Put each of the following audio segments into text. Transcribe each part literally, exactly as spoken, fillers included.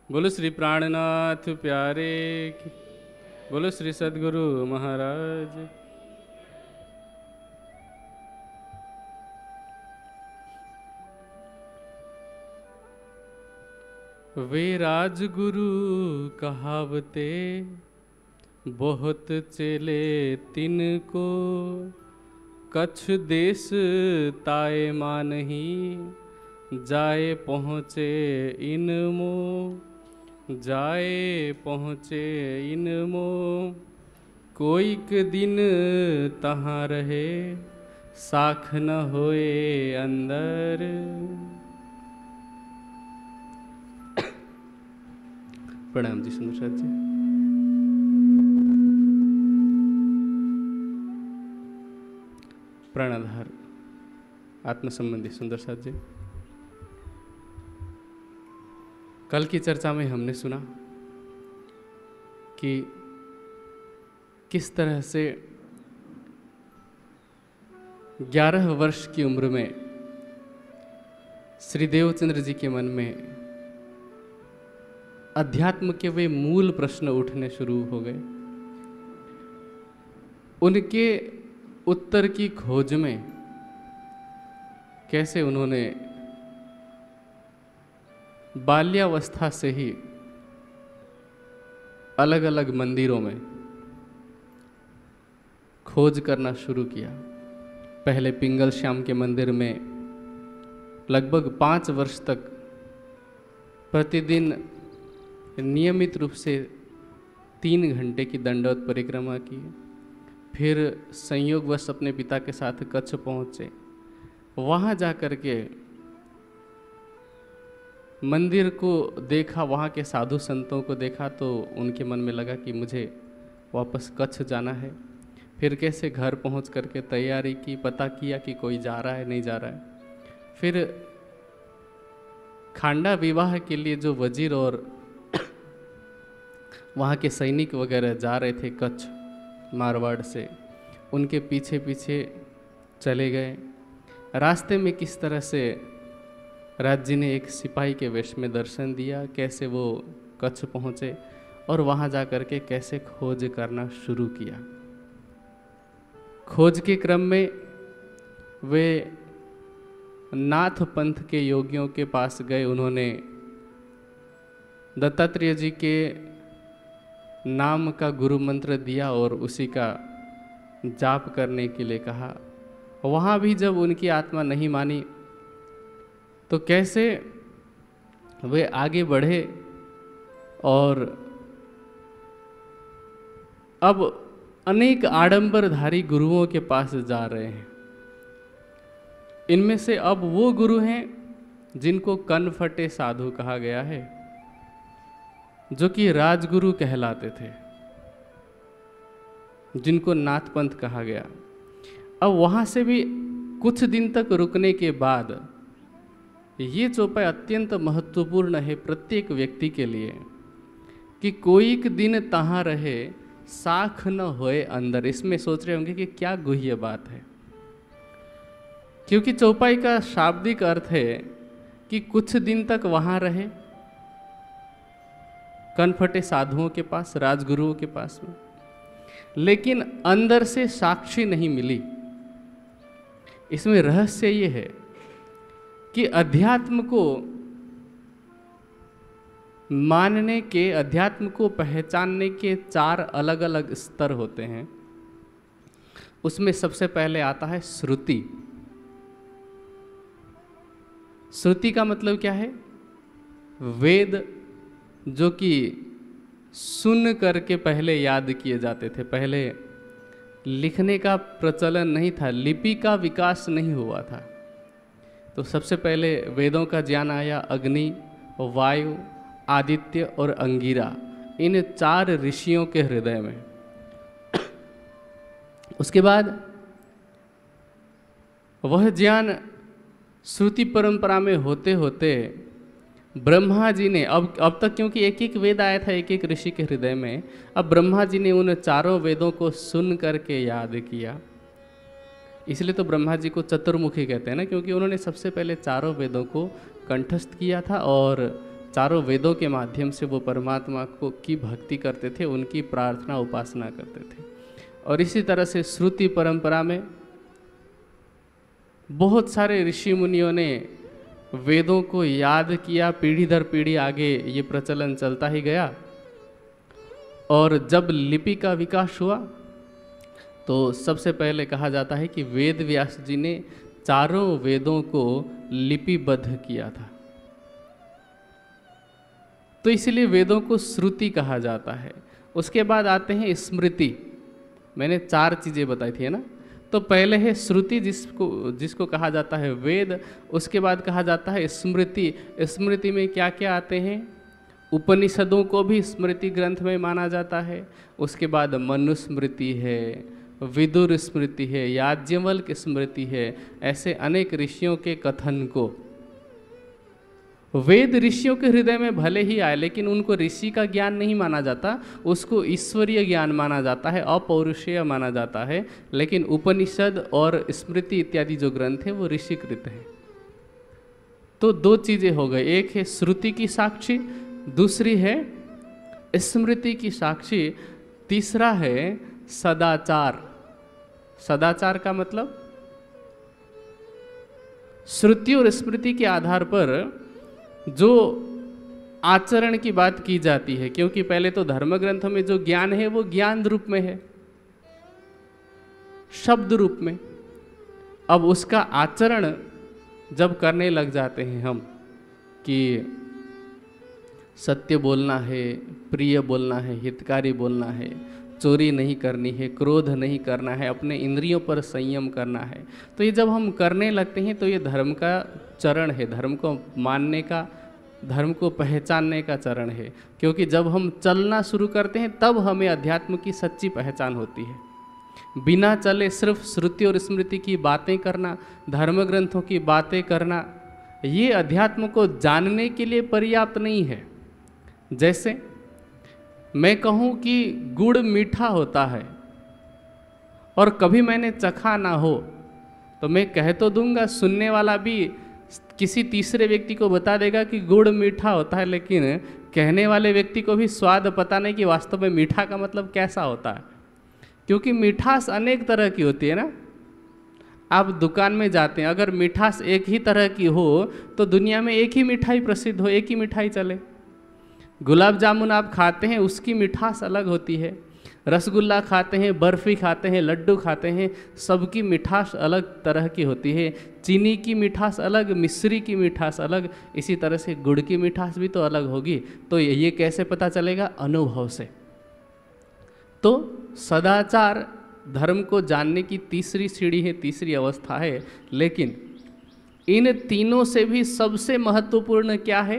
बोलो श्री प्राणनाथ प्यारे की, बोलो श्री सद्गुरु महाराज। वे राजगुरु कहावते बहुत चेले तिनको, कछ देश ताए मानही जाए पहुँचे इनमो, जाए पहुँचे इनमो। कोईक दिन तहाँ रहे साख न होए अंदर। प्रणाम जी सुंदर साथ जी। प्राणाधार आत्म संबंधी सुंदर साथ जी। कल की चर्चा में हमने सुना कि किस तरह से ग्यारह वर्ष की उम्र में श्री देवचंद्र जी के मन में अध्यात्म के वे मूल प्रश्न उठने शुरू हो गए। उनके उत्तर की खोज में कैसे उन्होंने बाल्यावस्था से ही अलग अलग मंदिरों में खोज करना शुरू किया। पहले पिंगल श्याम के मंदिर में लगभग पाँच वर्ष तक प्रतिदिन नियमित रूप से तीन घंटे की दंडवत परिक्रमा की। फिर संयोगवश अपने पिता के साथ कच्छ पहुँचे। वहाँ जा कर के मंदिर को देखा, वहाँ के साधु संतों को देखा, तो उनके मन में लगा कि मुझे वापस कच्छ जाना है। फिर कैसे घर पहुँच करके तैयारी की, पता किया कि कोई जा रहा है नहीं जा रहा है। फिर खांडा विवाह के लिए जो वजीर और वहाँ के सैनिक वगैरह जा रहे थे कच्छ मारवाड़ से, उनके पीछे पीछे चले गए। रास्ते में किस तरह से राज जी ने एक सिपाही के वेश में दर्शन दिया, कैसे वो कच्छ पहुँचे और वहाँ जा कर के कैसे खोज करना शुरू किया। खोज के क्रम में वे नाथ पंथ के योगियों के पास गए। उन्होंने दत्तात्रेय जी के नाम का गुरु मंत्र दिया और उसी का जाप करने के लिए कहा। वहाँ भी जब उनकी आत्मा नहीं मानी तो कैसे वे आगे बढ़े और अब अनेक आडंबरधारी गुरुओं के पास जा रहे हैं। इनमें से अब वो गुरु हैं जिनको कनफटे साधु कहा गया है, जो कि राजगुरु कहलाते थे, जिनको नाथ पंथ कहा गया। अब वहाँ से भी कुछ दिन तक रुकने के बाद ये चौपाई अत्यंत महत्वपूर्ण है प्रत्येक व्यक्ति के लिए कि कोई एक दिन तहाँ रहे साख न होए अंदर। इसमें सोच रहे होंगे कि क्या गुह्य बात है, क्योंकि चौपाई का शाब्दिक अर्थ है कि कुछ दिन तक वहाँ रहे कनफटे साधुओं के पास, राजगुरुओं के पास में, लेकिन अंदर से साक्षी नहीं मिली। इसमें रहस्य ये है कि अध्यात्म को मानने के, अध्यात्म को पहचानने के चार अलग अलग स्तर होते हैं। उसमें सबसे पहले आता है श्रुति। श्रुति का मतलब क्या है? वेद, जो कि सुन करके पहले याद किए जाते थे। पहले लिखने का प्रचलन नहीं था, लिपि का विकास नहीं हुआ था, तो सबसे पहले वेदों का ज्ञान आया। अग्नि, वायु, आदित्य और अंगिरा, इन चार ऋषियों के हृदय में। उसके बाद वह ज्ञान श्रुति परंपरा में होते होते ब्रह्मा जी ने, अब अब तक क्योंकि एक एक वेद आया था एक एक ऋषि के हृदय में, अब ब्रह्मा जी ने उन चारों वेदों को सुन करके याद किया। इसलिए तो ब्रह्मा जी को चतुर्मुखी कहते हैं ना, क्योंकि उन्होंने सबसे पहले चारों वेदों को कंठस्थ किया था और चारों वेदों के माध्यम से वो परमात्मा को की भक्ति करते थे, उनकी प्रार्थना उपासना करते थे। और इसी तरह से श्रुति परंपरा में बहुत सारे ऋषि मुनियों ने वेदों को याद किया, पीढ़ी दर पीढ़ी आगे ये प्रचलन चलता ही गया। और जब लिपि का विकास हुआ तो सबसे पहले कहा जाता है कि वेद व्यास जी ने चारों वेदों को लिपिबद्ध किया था। तो इसलिए वेदों को श्रुति कहा जाता है। उसके बाद आते हैं स्मृति। मैंने चार चीज़ें बताई थी, है ना। तो पहले है श्रुति, जिसको जिसको कहा जाता है वेद। उसके बाद कहा जाता है स्मृति। स्मृति में क्या क्या आते हैं? उपनिषदों को भी स्मृति ग्रंथ में माना जाता है। उसके बाद मनुस्मृति है, विदुर स्मृति है, याज्ञवल्क्य स्मृति है। ऐसे अनेक ऋषियों के कथन को वेद ऋषियों के हृदय में भले ही आए, लेकिन उनको ऋषि का ज्ञान नहीं माना जाता, उसको ईश्वरीय ज्ञान माना जाता है, अपौरुषेय माना जाता है। लेकिन उपनिषद और स्मृति इत्यादि जो ग्रंथ है वो ऋषिकृत है। तो दो चीज़ें हो गई, एक है श्रुति की साक्षी, दूसरी है स्मृति की साक्षी, तीसरा है सदाचार। सदाचार का मतलब श्रुति और स्मृति के आधार पर जो आचरण की बात की जाती है, क्योंकि पहले तो धर्म ग्रंथों में जो ज्ञान है वो ज्ञान रूप में है, शब्द रूप में। अब उसका आचरण जब करने लग जाते हैं हम कि सत्य बोलना है, प्रिय बोलना है, हितकारी बोलना है, चोरी नहीं करनी है, क्रोध नहीं करना है, अपने इंद्रियों पर संयम करना है, तो ये जब हम करने लगते हैं तो ये धर्म का चरण है, धर्म को मानने का, धर्म को पहचानने का चरण है। क्योंकि जब हम चलना शुरू करते हैं तब हमें अध्यात्म की सच्ची पहचान होती है। बिना चले सिर्फ श्रुति और स्मृति की बातें करना, धर्म ग्रंथों की बातें करना, ये अध्यात्म को जानने के लिए पर्याप्त नहीं है। जैसे मैं कहूँ कि गुड़ मीठा होता है और कभी मैंने चखा ना हो, तो मैं कह तो दूंगा, सुनने वाला भी किसी तीसरे व्यक्ति को बता देगा कि गुड़ मीठा होता है, लेकिन कहने वाले व्यक्ति को भी स्वाद पता नहीं कि वास्तव में मीठा का मतलब कैसा होता है। क्योंकि मिठास अनेक तरह की होती है ना। आप दुकान में जाते हैं, अगर मिठास एक ही तरह की हो तो दुनिया में एक ही मिठाई प्रसिद्ध हो, एक ही मिठाई चले। गुलाब जामुन आप खाते हैं, उसकी मिठास अलग होती है। रसगुल्ला खाते हैं, बर्फ़ी खाते हैं, लड्डू खाते हैं, सबकी मिठास अलग तरह की होती है। चीनी की मिठास अलग, मिश्री की मिठास अलग, इसी तरह से गुड़ की मिठास भी तो अलग होगी। तो ये कैसे पता चलेगा? अनुभव से। तो सदाचार धर्म को जानने की तीसरी सीढ़ी है, तीसरी अवस्था है। लेकिन इन तीनों से भी सबसे महत्वपूर्ण क्या है?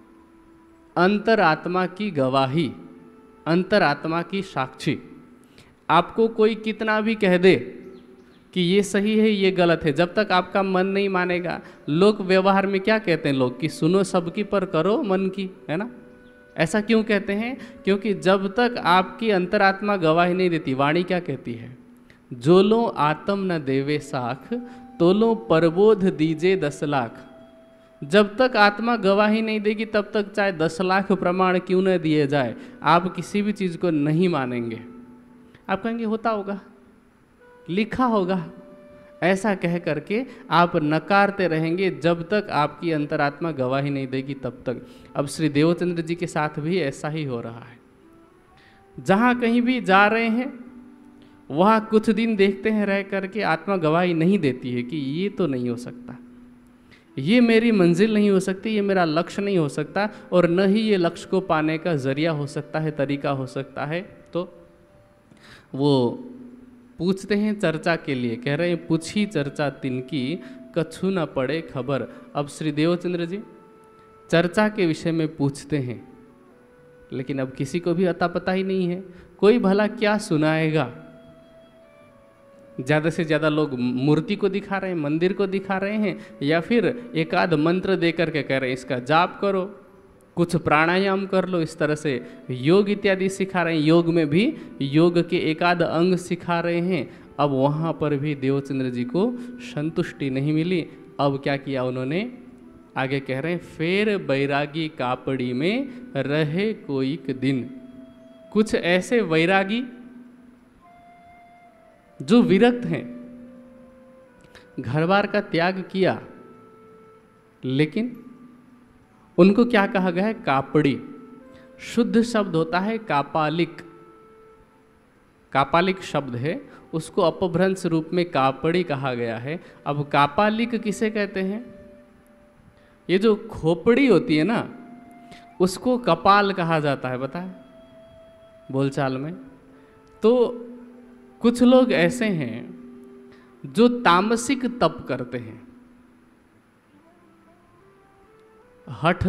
अंतरात्मा की गवाही, अंतरात्मा की साक्षी। आपको कोई कितना भी कह दे कि ये सही है, ये गलत है, जब तक आपका मन नहीं मानेगा। लोक व्यवहार में क्या कहते हैं लोग कि सुनो सबकी पर करो मन की, है ना। ऐसा क्यों कहते हैं? क्योंकि जब तक आपकी अंतरात्मा गवाही नहीं देती, वाणी क्या कहती है? जो लो आत्म न देवे साख, तो लो परबोध दीजे दस लाख। जब तक आत्मा गवाही नहीं देगी तब तक चाहे दस लाख प्रमाण क्यों न दिए जाए, आप किसी भी चीज़ को नहीं मानेंगे। आप कहेंगे होता होगा, लिखा होगा, ऐसा कह करके आप नकारते रहेंगे जब तक आपकी अंतरात्मा गवाही नहीं देगी तब तक। अब श्री देवचंद्र जी के साथ भी ऐसा ही हो रहा है। जहाँ कहीं भी जा रहे हैं वहाँ कुछ दिन देखते हैं रह करके आत्मा गवाही नहीं देती है कि ये तो नहीं हो सकता, ये मेरी मंजिल नहीं हो सकती, ये मेरा लक्ष्य नहीं हो सकता, और न ही ये लक्ष्य को पाने का जरिया हो सकता है, तरीका हो सकता है। तो वो पूछते हैं चर्चा के लिए, कह रहे हैं पूछी चर्चा तिनकी, कछु न पड़े खबर। अब श्री देवचंद्र जी चर्चा के विषय में पूछते हैं, लेकिन अब किसी को भी अता पता ही नहीं है, कोई भला क्या सुनाएगा। ज़्यादा से ज़्यादा लोग मूर्ति को दिखा रहे हैं, मंदिर को दिखा रहे हैं, या फिर एक आध मंत्र दे करके कह रहे हैं इसका जाप करो, कुछ प्राणायाम कर लो, इस तरह से योग इत्यादि सिखा रहे हैं। योग में भी योग के एक आध अंग सिखा रहे हैं। अब वहाँ पर भी देवचंद्र जी को संतुष्टि नहीं मिली। अब क्या किया उन्होंने? आगे कह रहे हैं, फेर बैरागी कापड़ी में रहे कोईक दिन। कुछ ऐसे वैरागी जो विरक्त हैं, घर बार का त्याग किया, लेकिन उनको क्या कहा गया है? कापड़ी। शुद्ध शब्द होता है कापालिक। कापालिक शब्द है, उसको अपभ्रंश रूप में कापड़ी कहा गया है। अब कापालिक किसे कहते हैं? ये जो खोपड़ी होती है ना, उसको कपाल कहा जाता है, पता है बोलचाल में। तो कुछ लोग ऐसे हैं जो तामसिक तप करते हैं, हठ।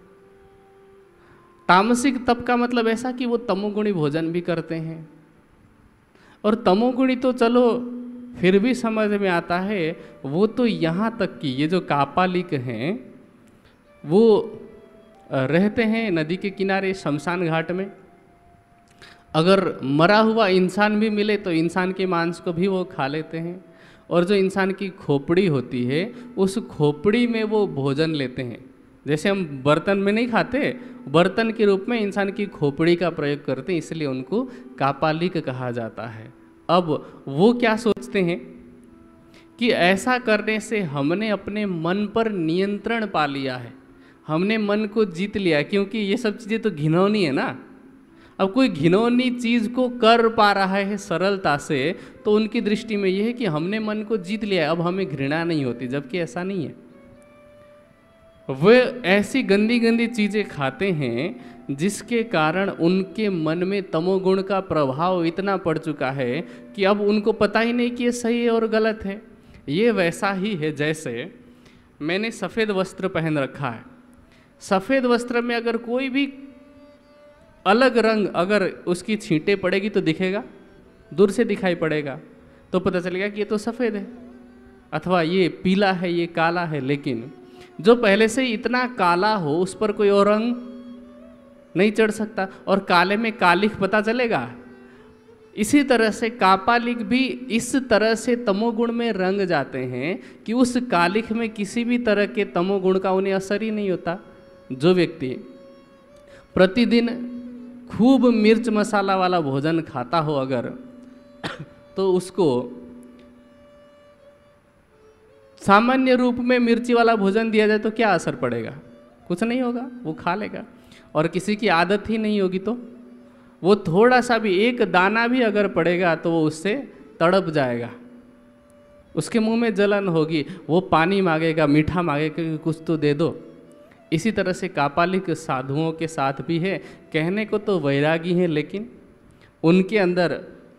तामसिक तप का मतलब ऐसा कि वो तमोगुणी भोजन भी करते हैं। और तमोगुणी तो चलो फिर भी समझ में आता है, वो तो यहाँ तक कि ये जो कापालिक हैं वो रहते हैं नदी के किनारे शमशान घाट में। अगर मरा हुआ इंसान भी मिले तो इंसान के मांस को भी वो खा लेते हैं। और जो इंसान की खोपड़ी होती है, उस खोपड़ी में वो भोजन लेते हैं। जैसे हम बर्तन में नहीं खाते, बर्तन के रूप में इंसान की खोपड़ी का प्रयोग करते हैं, इसलिए उनको कापालिक कहा जाता है। अब वो क्या सोचते हैं कि ऐसा करने से हमने अपने मन पर नियंत्रण पा लिया है, हमने मन को जीत लिया, क्योंकि ये सब चीज़ें तो घिनौनी है ना। अब कोई घिनौनी चीज़ को कर पा रहा है सरलता से, तो उनकी दृष्टि में यह है कि हमने मन को जीत लिया, अब हमें घृणा नहीं होती, जबकि ऐसा नहीं है। वे ऐसी गंदी गंदी चीज़ें खाते हैं जिसके कारण उनके मन में तमोगुण का प्रभाव इतना पड़ चुका है कि अब उनको पता ही नहीं कि ये सही है और गलत है। ये वैसा ही है जैसे मैंने सफ़ेद वस्त्र पहन रखा है। सफ़ेद वस्त्र में अगर कोई भी अलग रंग अगर उसकी छींटे पड़ेगी तो दिखेगा, दूर से दिखाई पड़ेगा, तो पता चलेगा कि ये तो सफ़ेद है, अथवा ये पीला है, ये काला है। लेकिन जो पहले से ही इतना काला हो, उस पर कोई और रंग नहीं चढ़ सकता, और काले में कालिख पता चलेगा। इसी तरह से कापालिक भी इस तरह से तमोगुण में रंग जाते हैं कि उस कालिख में किसी भी तरह के तमोगुण का उन्हें असर ही नहीं होता। जो व्यक्ति प्रतिदिन खूब मिर्च मसाला वाला भोजन खाता हो अगर, तो उसको सामान्य रूप में मिर्ची वाला भोजन दिया जाए तो क्या असर पड़ेगा? कुछ नहीं होगा, वो खा लेगा। और किसी की आदत ही नहीं होगी तो वो थोड़ा सा भी, एक दाना भी अगर पड़ेगा तो वो उससे तड़प जाएगा, उसके मुंह में जलन होगी, वो पानी मांगेगा, मीठा मांगेगा कि कुछ तो दे दो। इसी तरह से कापालिक साधुओं के साथ भी है। कहने को तो वैरागी हैं, लेकिन उनके अंदर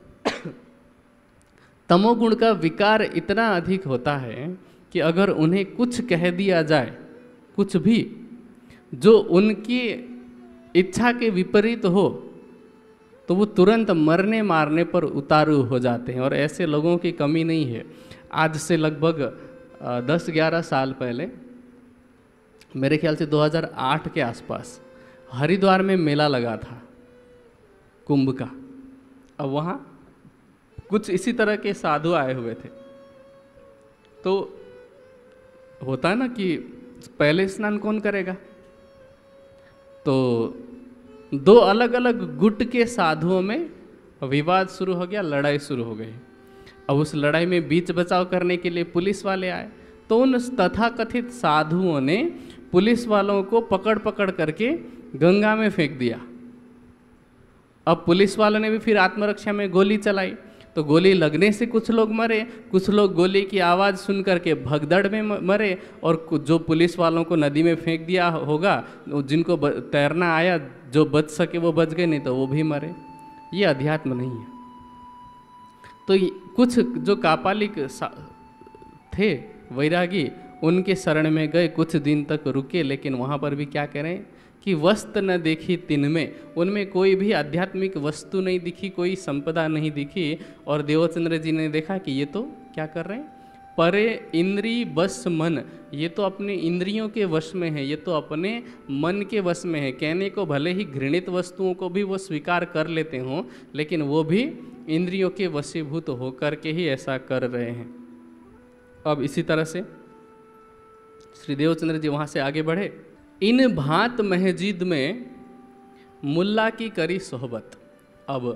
तमोगुण का विकार इतना अधिक होता है कि अगर उन्हें कुछ कह दिया जाए, कुछ भी जो उनकी इच्छा के विपरीत हो, तो वो तुरंत मरने मारने पर उतारू हो जाते हैं। और ऐसे लोगों की कमी नहीं है। आज से लगभग दस ग्यारह साल पहले, मेरे ख्याल से दो हज़ार आठ के आसपास, हरिद्वार में मेला लगा था कुंभ का। अब वहाँ कुछ इसी तरह के साधु आए हुए थे। तो होता है ना कि पहले स्नान कौन करेगा, तो दो अलग अलग गुट के साधुओं में विवाद शुरू हो गया, लड़ाई शुरू हो गई। अब उस लड़ाई में बीच बचाव करने के लिए पुलिस वाले आए, तो उन तथाकथित साधुओं ने पुलिस वालों को पकड़ पकड़ करके गंगा में फेंक दिया। अब पुलिस वालों ने भी फिर आत्मरक्षा में गोली चलाई, तो गोली लगने से कुछ लोग मरे, कुछ लोग गोली की आवाज़ सुन करके भगदड़ में मरे, और जो पुलिस वालों को नदी में फेंक दिया होगा, जिनको तैरना आया, जो बच सके वो बच गए, नहीं तो वो भी मरे। ये अध्यात्म नहीं है। तो कुछ जो कापालिक थे वैरागी, उनके शरण में गए, कुछ दिन तक रुके, लेकिन वहाँ पर भी क्या करें कि वस्तु न देखी तिन में, उनमें कोई भी आध्यात्मिक वस्तु नहीं दिखी, कोई संपदा नहीं दिखी। और देवचंद्र जी ने देखा कि ये तो क्या कर रहे हैं, परे इंद्री बस मन, ये तो अपने इंद्रियों के वश में है, ये तो अपने मन के वश में है। कहने को भले ही घृणित वस्तुओं को भी वो स्वीकार कर लेते हों, लेकिन वो भी इंद्रियों के वशीभूत होकर के ही ऐसा कर रहे हैं। अब इसी तरह से श्री देवचंद्र जी वहाँ से आगे बढ़े। इन भांत महजिद में मुल्ला की करी सोहबत। अब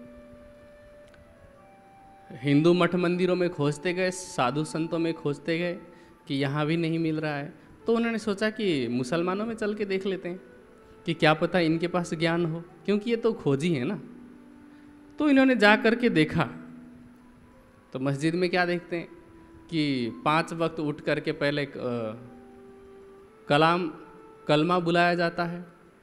हिंदू मठ मंदिरों में खोजते गए, साधु संतों में खोजते गए कि यहाँ भी नहीं मिल रहा है, तो उन्होंने सोचा कि मुसलमानों में चल के देख लेते हैं कि क्या पता इनके पास ज्ञान हो, क्योंकि ये तो खोजी है ना। तो इन्होंने जा कर के देखा तो मस्जिद में क्या देखते हैं कि पांच वक्त उठ करके पहले कलाम कलमा बुलाया जाता है।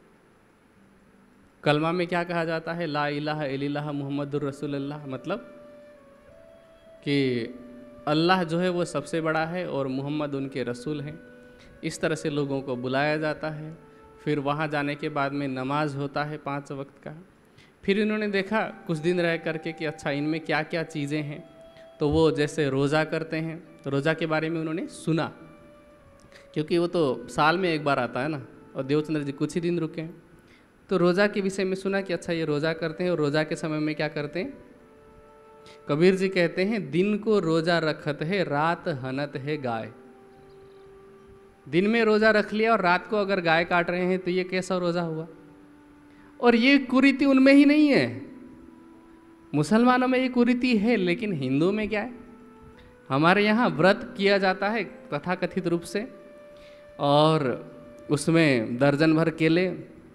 कलमा में क्या कहा जाता है? ला इलाहा इल्लल्लाह मुहम्मदुर रसूलुल्लाह, मतलब कि अल्लाह जो है वो सबसे बड़ा है और मोहम्मद उनके रसूल हैं। इस तरह से लोगों को बुलाया जाता है। फिर वहाँ जाने के बाद में नमाज होता है पाँच वक्त का। फिर इन्होंने देखा कुछ दिन रह करके कि अच्छा इनमें क्या क्या चीज़ें हैं, तो वो जैसे रोज़ा करते हैं, तो रोज़ा के बारे में उन्होंने सुना, क्योंकि वो तो साल में एक बार आता है ना, और देवचंद्र जी कुछ ही दिन रुके हैं। तो रोज़ा के विषय में सुना कि अच्छा ये रोज़ा करते हैं, और रोज़ा के समय में क्या करते हैं? कबीर जी कहते हैं दिन को रोज़ा रखत है, रात हनत है गाय। दिन में रोज़ा रख लिया और रात को अगर गाय काट रहे हैं तो ये कैसा रोज़ा हुआ? और ये कुरीति उनमें ही नहीं है, मुसलमानों में ये कुरीति है, लेकिन हिंदुओं में क्या है? हमारे यहाँ व्रत किया जाता है तथाकथित रूप से, और उसमें दर्जन भर केले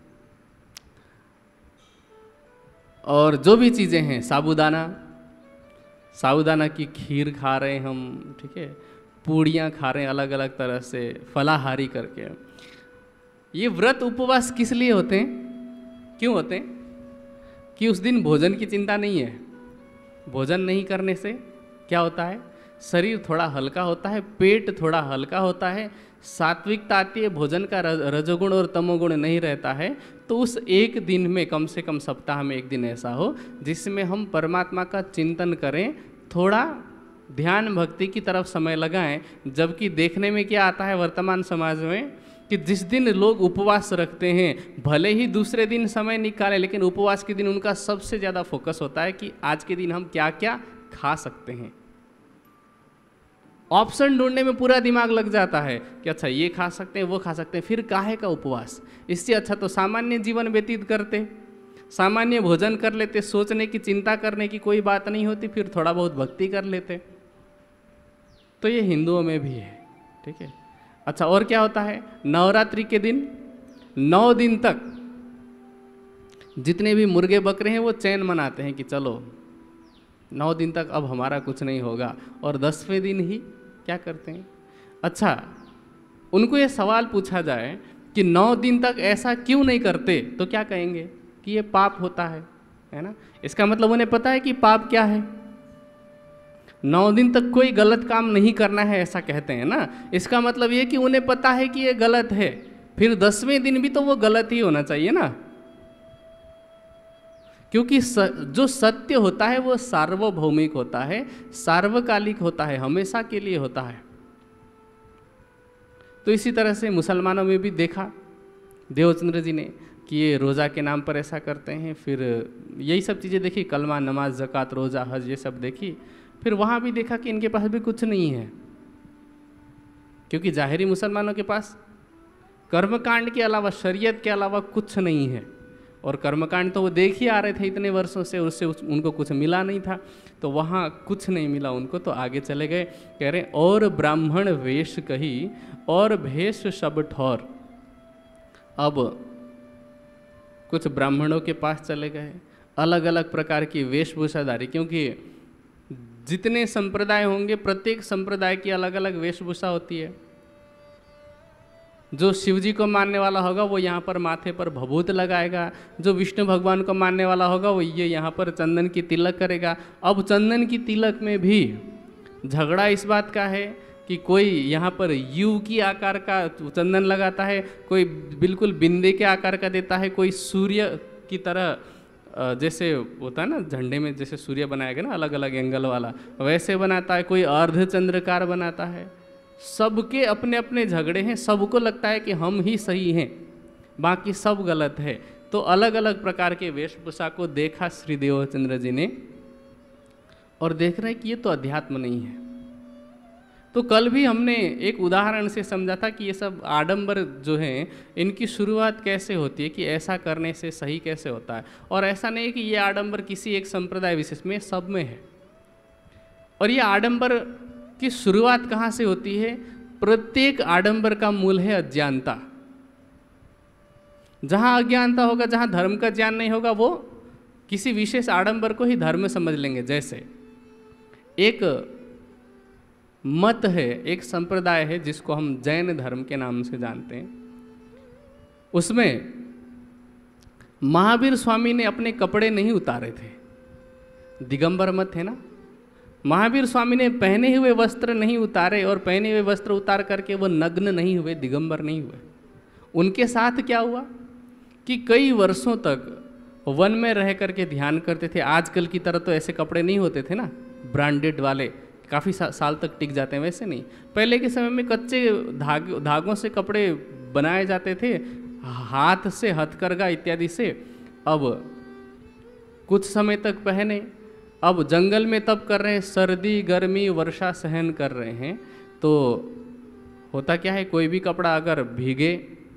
और जो भी चीज़ें हैं, साबूदाना साबूदाना की खीर खा रहे हैं हम, ठीक है, पूड़ियाँ खा रहे हैं अलग अलग तरह से फलाहारी करके। ये व्रत उपवास किस लिए होते हैं? क्यों होते हैं? कि उस दिन भोजन की चिंता नहीं है। भोजन नहीं करने से क्या होता है? शरीर थोड़ा हल्का होता है, पेट थोड़ा हल्का होता है, सात्विकता आती है, भोजन का रजोगुण और तमोगुण नहीं रहता है। तो उस एक दिन में कम से कम सप्ताह में एक दिन ऐसा हो जिसमें हम परमात्मा का चिंतन करें, थोड़ा ध्यान भक्ति की तरफ समय लगाएं। जबकि देखने में क्या आता है वर्तमान समाज में कि जिस दिन लोग उपवास रखते हैं, भले ही दूसरे दिन समय निकालें, लेकिन उपवास के दिन उनका सबसे ज़्यादा फोकस होता है कि आज के दिन हम क्या क्या खा सकते हैं। ऑप्शन ढूंढने में पूरा दिमाग लग जाता है कि अच्छा ये खा सकते हैं, वो खा सकते हैं, फिर काहे का उपवास? इससे अच्छा तो सामान्य जीवन व्यतीत करते, सामान्य भोजन कर लेते, सोचने की चिंता करने की कोई बात नहीं होती, फिर थोड़ा बहुत भक्ति कर लेते। तो ये हिंदुओं में भी है, ठीक है। अच्छा, और क्या होता है? नवरात्रि के दिन नौ दिन तक जितने भी मुर्गे बकरे हैं वो चैन मनाते हैं कि चलो नौ दिन तक अब हमारा कुछ नहीं होगा, और दसवें दिन ही क्या करते हैं? अच्छा, उनको ये सवाल पूछा जाए कि नौ दिन तक ऐसा क्यों नहीं करते, तो क्या कहेंगे? कि ये पाप होता है, है ना। इसका मतलब उन्हें पता है कि पाप क्या है। नौ दिन तक कोई गलत काम नहीं करना है, ऐसा कहते हैं ना। इसका मतलब ये कि उन्हें पता है कि ये गलत है, फिर दसवें दिन भी तो वो गलत ही होना चाहिए ना, क्योंकि जो सत्य होता है वो सार्वभौमिक होता है, सार्वकालिक होता है, हमेशा के लिए होता है। तो इसी तरह से मुसलमानों में भी देखा देवचंद्र जी ने कि ये रोज़ा के नाम पर ऐसा करते हैं। फिर यही सब चीज़ें देखी, कलमा, नमाज, ज़कात, रोज़ा, हज, ये सब देखी। फिर वहाँ भी देखा कि इनके पास भी कुछ नहीं है, क्योंकि जाहिरी मुसलमानों के पास कर्मकांड के अलावा, शरीयत के अलावा कुछ नहीं है। और कर्मकांड तो वो देख ही आ रहे थे इतने वर्षों से, उससे उनको कुछ मिला नहीं था, तो वहाँ कुछ नहीं मिला उनको, तो आगे चले गए। कह रहे और ब्राह्मण वेश कही और भेष सब ठौर। अब कुछ ब्राह्मणों के पास चले गए, अलग अलग प्रकार की वेशभूषाधारी, क्योंकि जितने संप्रदाय होंगे प्रत्येक संप्रदाय की अलग अलग वेशभूषा होती है। जो शिव जी को मानने वाला होगा वो यहाँ पर माथे पर भभूत लगाएगा, जो विष्णु भगवान को मानने वाला होगा वो ये यहाँ पर चंदन की तिलक करेगा। अब चंदन की तिलक में भी झगड़ा इस बात का है कि कोई यहाँ पर यू की आकार का चंदन लगाता है, कोई बिल्कुल बिंदे के आकार का देता है, कोई सूर्य की तरह जैसे होता है ना झंडे में जैसे सूर्य बनाया गया ना अलग अलग एंगल वाला, वैसे बनाता है, कोई अर्धचंद्रकार बनाता है। सबके अपने अपने झगड़े हैं, सबको लगता है कि हम ही सही हैं, बाकी सब गलत है। तो अलग अलग प्रकार के वेशभूषा को देखा श्री देवचंद्र जी ने, और देख रहे हैं कि ये तो अध्यात्म नहीं है। तो कल भी हमने एक उदाहरण से समझा था कि ये सब आडंबर जो हैं इनकी शुरुआत कैसे होती है, कि ऐसा करने से सही कैसे होता है। और ऐसा नहीं है कि ये आडंबर किसी एक संप्रदाय विशेष में, सब में है। और ये आडंबर की शुरुआत कहाँ से होती है? प्रत्येक आडंबर का मूल है अज्ञानता। जहाँ अज्ञानता होगा, जहाँ धर्म का ज्ञान नहीं होगा, वो किसी विशेष आडंबर को ही धर्म समझ लेंगे। जैसे एक मत है, एक संप्रदाय है जिसको हम जैन धर्म के नाम से जानते हैं। उसमें महावीर स्वामी ने अपने कपड़े नहीं उतारे थे, दिगंबर मत है ना। महावीर स्वामी ने पहने हुए वस्त्र नहीं उतारे, और पहने हुए वस्त्र उतार करके वो नग्न नहीं हुए, दिगंबर नहीं हुए। उनके साथ क्या हुआ कि कई वर्षों तक वन में रह करके ध्यान करते थे। आजकल की तरह तो ऐसे कपड़े नहीं होते थे ना, ब्रांडेड वाले, काफ़ी सा, साल तक टिक जाते हैं, वैसे नहीं। पहले के समय में कच्चे धाग धागों से कपड़े बनाए जाते थे, हाथ से, हथकरघा इत्यादि से। अब कुछ समय तक पहने, अब जंगल में तप कर रहे हैं, सर्दी गर्मी वर्षा सहन कर रहे हैं, तो होता क्या है, कोई भी कपड़ा अगर भीगे,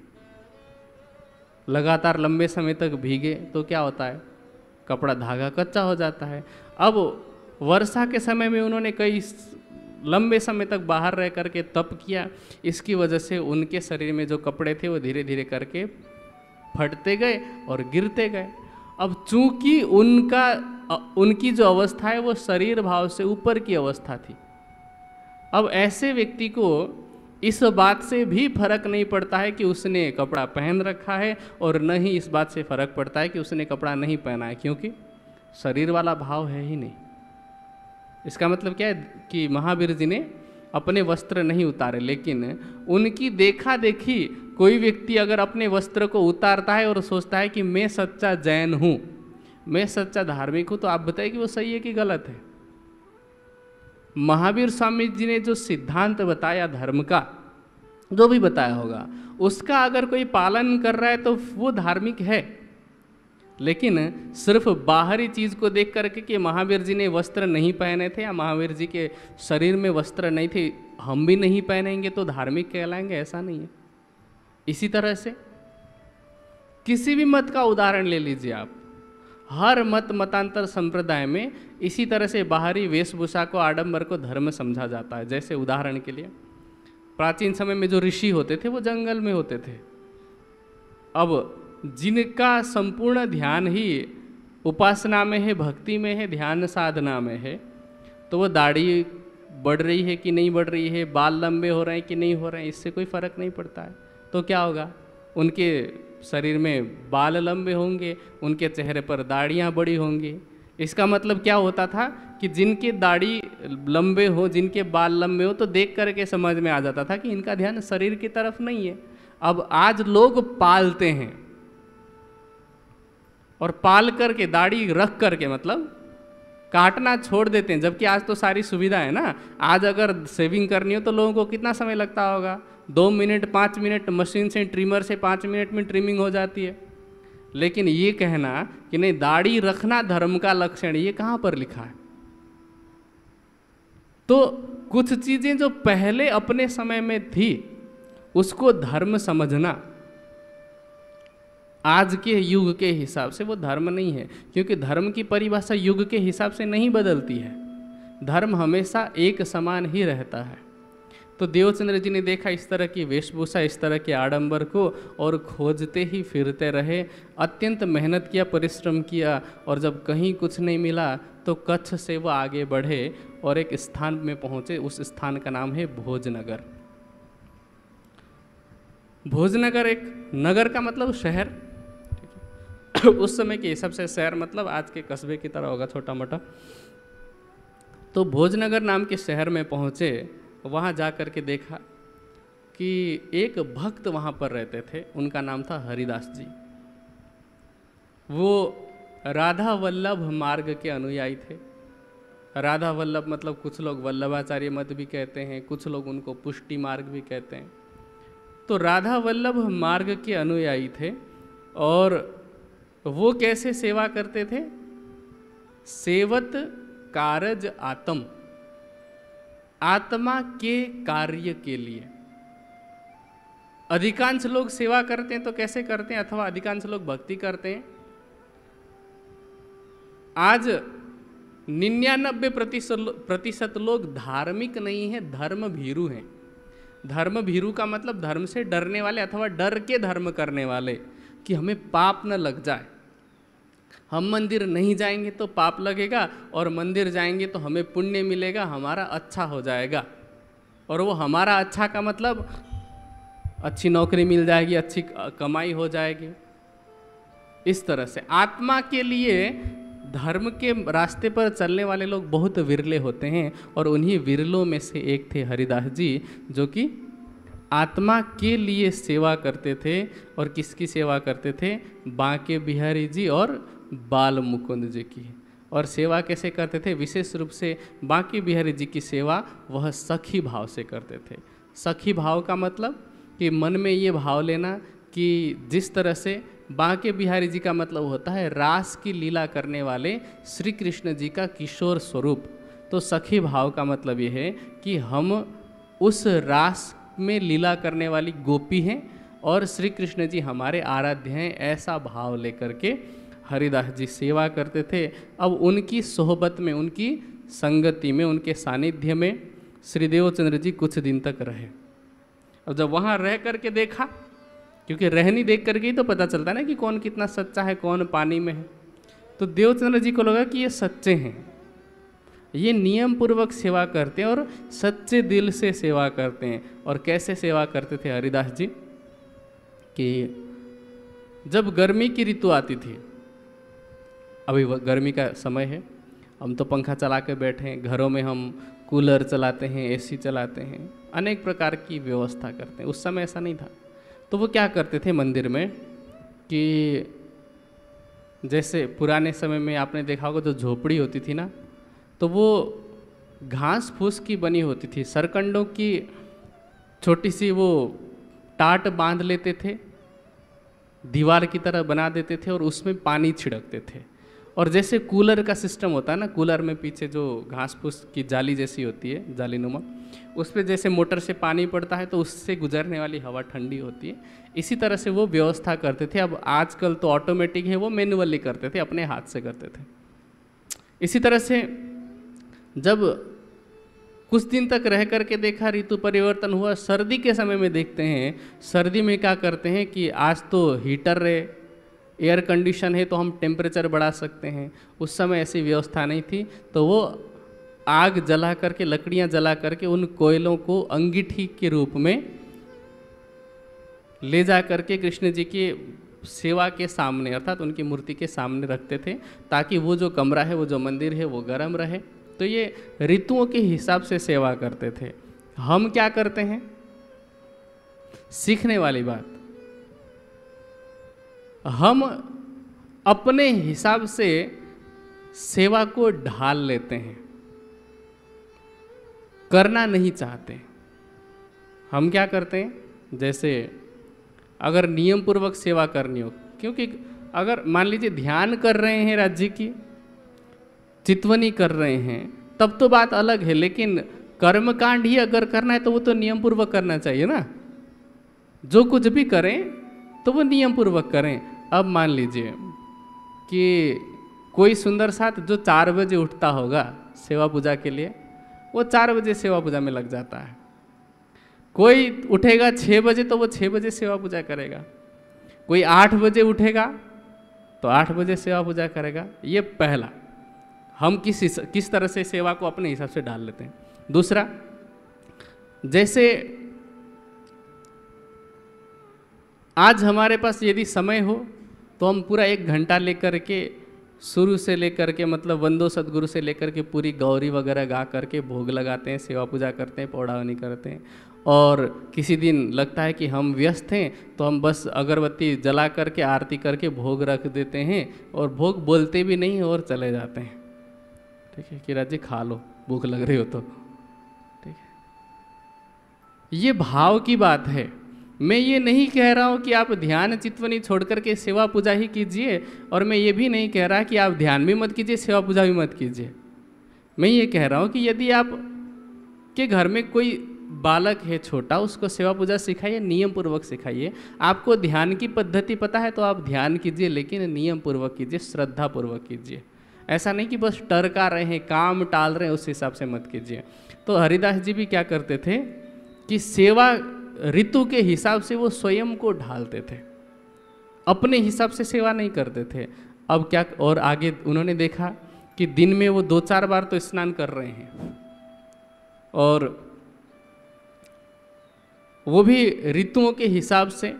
लगातार लंबे समय तक भीगे, तो क्या होता है, कपड़ा धागा कच्चा हो जाता है। अब वर्षा के समय में उन्होंने कई लंबे समय तक बाहर रह करके तप किया, इसकी वजह से उनके शरीर में जो कपड़े थे वो धीरे धीरे करके फटते गए और गिरते गए। अब चूंकि उनका उनकी जो अवस्था है वो शरीर भाव से ऊपर की अवस्था थी। अब ऐसे व्यक्ति को इस बात से भी फर्क नहीं पड़ता है कि उसने कपड़ा पहन रखा है, और न ही इस बात से फर्क पड़ता है कि उसने कपड़ा नहीं पहना है, क्योंकि शरीर वाला भाव है ही नहीं। इसका मतलब क्या है कि महावीर जी ने अपने वस्त्र नहीं उतारे, लेकिन उनकी देखा देखी कोई व्यक्ति अगर अपने वस्त्र को उतारता है और सोचता है कि मैं सच्चा जैन हूँ, मैं सच्चा धार्मिक हूँ, तो आप बताइए कि वो सही है कि गलत है। महावीर स्वामी जी ने जो सिद्धांत बताया धर्म का, जो भी बताया होगा, उसका अगर कोई पालन कर रहा है तो वो धार्मिक है। लेकिन सिर्फ बाहरी चीज़ को देख करके कि महावीर जी ने वस्त्र नहीं पहने थे या महावीर जी के शरीर में वस्त्र नहीं थे, हम भी नहीं पहनेंगे तो धार्मिक कहलाएंगे, ऐसा नहीं है। इसी तरह से किसी भी मत का उदाहरण ले लीजिए आप, हर मत मतांतर संप्रदाय में इसी तरह से बाहरी वेशभूषा को, आडंबर को धर्म समझा जाता है। जैसे उदाहरण के लिए प्राचीन समय में जो ऋषि होते थे वो जंगल में होते थे। अब जिनका संपूर्ण ध्यान ही उपासना में है, भक्ति में है, ध्यान साधना में है, तो वो दाढ़ी बढ़ रही है कि नहीं बढ़ रही है, बाल लंबे हो रहे हैं कि नहीं हो रहे हैं, इससे कोई फर्क नहीं पड़ता है। तो क्या होगा, उनके शरीर में बाल लंबे होंगे, उनके चेहरे पर दाढ़ियाँ बड़ी होंगी। इसका मतलब क्या होता था कि जिनके दाढ़ी लंबे हो, जिनके बाल लंबे हो, तो देख करके समझ में आ जाता था कि इनका ध्यान शरीर की तरफ नहीं है। अब आज लोग पालते हैं, और पाल करके दाढ़ी रख करके मतलब काटना छोड़ देते हैं, जबकि आज तो सारी सुविधा है ना। आज अगर शेविंग करनी हो तो लोगों को कितना समय लगता होगा, दो मिनट पाँच मिनट, मशीन से ट्रिमर से पाँच मिनट में ट्रिमिंग हो जाती है। लेकिन ये कहना कि नहीं दाढ़ी रखना धर्म का लक्षण, ये कहाँ पर लिखा है? तो कुछ चीजें जो पहले अपने समय में थी उसको धर्म समझना आज के युग के हिसाब से वो धर्म नहीं है, क्योंकि धर्म की परिभाषा युग के हिसाब से नहीं बदलती है। धर्म हमेशा एक समान ही रहता है। तो देवचंद्र जी ने देखा इस तरह की वेशभूषा, इस तरह के आडंबर को, और खोजते ही फिरते रहे, अत्यंत मेहनत किया, परिश्रम किया, और जब कहीं कुछ नहीं मिला तो कच्छ से वो आगे बढ़े और एक स्थान में पहुँचे। उस स्थान का नाम है भोजनगर। भोजनगर एक नगर का मतलब शहर, उस समय के हिसाब से शहर मतलब आज के कस्बे की तरह होगा, छोटा मोटा। तो भोजनगर नाम के शहर में पहुँचे, वहाँ जा कर के देखा कि एक भक्त वहाँ पर रहते थे, उनका नाम था हरिदास जी। वो राधा वल्लभ मार्ग के अनुयायी थे। राधा वल्लभ मतलब कुछ लोग वल्लभाचार्य मत भी कहते हैं, कुछ लोग उनको पुष्टि मार्ग भी कहते हैं। तो राधा वल्लभ मार्ग के अनुयायी थे, और वो कैसे सेवा करते थे? सेवत कारज आत्म, आत्मा के कार्य के लिए। अधिकांश लोग सेवा करते हैं तो कैसे करते हैं, अथवा अधिकांश लोग भक्ति करते हैं। आज निन्यानबे प्रतिशत लोग धार्मिक नहीं है, धर्म भीरू हैं। धर्म भीरू का मतलब धर्म से डरने वाले अथवा डर के धर्म करने वाले, कि हमें पाप न लग जाए। हम मंदिर नहीं जाएंगे तो पाप लगेगा, और मंदिर जाएंगे तो हमें पुण्य मिलेगा, हमारा अच्छा हो जाएगा। और वो हमारा अच्छा का मतलब अच्छी नौकरी मिल जाएगी, अच्छी कमाई हो जाएगी। इस तरह से आत्मा के लिए धर्म के रास्ते पर चलने वाले लोग बहुत विरले होते हैं, और उन्हीं विरलों में से एक थे हरिदास जी, जो कि आत्मा के लिए सेवा करते थे। और किसकी सेवा करते थे? बांके बिहारी जी और बाल मुकुंद जी की। और सेवा कैसे करते थे? विशेष रूप से बांके बिहारी जी की सेवा वह सखी भाव से करते थे। सखी भाव का मतलब कि मन में ये भाव लेना कि जिस तरह से बांके बिहारी जी का मतलब होता है रास की लीला करने वाले श्री कृष्ण जी का किशोर स्वरूप, तो सखी भाव का मतलब ये है कि हम उस रास में लीला करने वाली गोपी हैं और श्री कृष्ण जी हमारे आराध्य हैं, ऐसा भाव लेकर के हरिदास जी सेवा करते थे। अब उनकी सोहबत में, उनकी संगति में, उनके सानिध्य में श्री देवचंद्र जी कुछ दिन तक रहे। अब जब वहाँ रह करके देखा, क्योंकि रहनी देख करके ही तो पता चलता है ना कि कौन कितना सच्चा है, कौन पानी में है, तो देवचंद्र जी को लगा कि ये सच्चे हैं, ये नियम पूर्वक सेवा करते हैं और सच्चे दिल से सेवा करते हैं। और कैसे सेवा करते थे हरिदास जी कि जब गर्मी की ऋतु आती थी, अभी गर्मी का समय है, हम तो पंखा चला के बैठे हैं, घरों में हम कूलर चलाते हैं, एसी चलाते हैं, अनेक प्रकार की व्यवस्था करते हैं। उस समय ऐसा नहीं था। तो वो क्या करते थे मंदिर में कि जैसे पुराने समय में आपने देखा होगा जो झोपड़ी होती थी ना, तो वो घास फूस की बनी होती थी, सरकंडों की छोटी सी वो टाट बांध लेते थे, दीवार की तरह बना देते थे और उसमें पानी छिड़कते थे। और जैसे कूलर का सिस्टम होता है ना, कूलर में पीछे जो घास फूस की जाली जैसी होती है, जालीनुमा, उस पर जैसे मोटर से पानी पड़ता है तो उससे गुजरने वाली हवा ठंडी होती है, इसी तरह से वो व्यवस्था करते थे। अब आजकल तो ऑटोमेटिक है, वो मैनुअली करते थे, अपने हाथ से करते थे। इसी तरह से जब कुछ दिन तक रह करके देखा, ऋतु परिवर्तन हुआ, सर्दी के समय में देखते हैं, सर्दी में क्या करते हैं कि आज तो हीटर रहे, एयर कंडीशन है तो हम टेम्परेचर बढ़ा सकते हैं। उस समय ऐसी व्यवस्था नहीं थी, तो वो आग जला करके, लकड़ियां जला करके उन कोयलों को अंगीठी के रूप में ले जा करके कृष्ण जी की सेवा के सामने, अर्थात उनकी मूर्ति के सामने रखते थे, ताकि वो जो कमरा है, वो जो मंदिर है, वो गर्म रहे। तो ये ऋतुओं के हिसाब से सेवा करते थे। हम क्या करते हैं? सीखने वाली बात, हम अपने हिसाब से सेवा को ढाल लेते हैं, करना नहीं चाहते। हम क्या करते हैं? जैसे अगर नियम पूर्वक सेवा करनी हो, क्योंकि अगर मान लीजिए ध्यान कर रहे हैं, राज्य की चितवनी कर रहे हैं, तब तो बात अलग है, लेकिन कर्मकांड ही अगर करना है तो वो तो नियम पूर्वक करना चाहिए ना। जो कुछ भी करें तो वो नियम पूर्वक करें। अब मान लीजिए कि कोई सुंदर साथ जो चार बजे उठता होगा सेवा पूजा के लिए, वो चार बजे सेवा पूजा में लग जाता है। कोई उठेगा छः बजे तो वो छः बजे सेवा पूजा करेगा। कोई आठ बजे उठेगा तो आठ बजे सेवा पूजा करेगा। ये पहला, हम किस किस तरह से सेवा को अपने हिसाब से डाल लेते हैं। दूसरा, जैसे आज हमारे पास यदि समय हो तो हम पूरा एक घंटा लेकर के, शुरू से लेकर के, मतलब वंदो सदगुरु से लेकर के पूरी गौरी वगैरह गा करके भोग लगाते हैं, सेवा पूजा करते हैं, पौड़ावनी करते हैं। और किसी दिन लगता है कि हम व्यस्त हैं तो हम बस अगरबत्ती जला करके, आरती करके भोग रख देते हैं और भोग बोलते भी नहीं और चले जाते हैं। ठीक है कि राजी खा लो, भूख लग रही हो तो। ठीक है, ये भाव की बात है। मैं ये नहीं कह रहा हूँ कि आप ध्यान चितवनी छोड़ करके सेवा पूजा ही कीजिए, और मैं ये भी नहीं कह रहा कि आप ध्यान भी मत कीजिए, सेवा पूजा भी मत कीजिए। मैं ये कह रहा हूँ कि यदि आप कि घर में कोई बालक है छोटा, उसको सेवा पूजा सिखाइए, नियम पूर्वक सिखाइए। आपको ध्यान की पद्धति पता है तो आप ध्यान कीजिए, लेकिन नियम पूर्वक कीजिए, श्रद्धा पूर्वक कीजिए। ऐसा नहीं कि बस टरका रहे हैं, काम टाल रहे हैं, उस हिसाब से मत कीजिए। तो हरिदास जी भी क्या करते थे कि सेवा ऋतु के हिसाब से वो स्वयं को ढालते थे, अपने हिसाब से सेवा नहीं करते थे। अब क्या, और आगे उन्होंने देखा कि दिन में वो दो चार बार तो स्नान कर रहे हैं, और वो भी ऋतुओं के हिसाब से।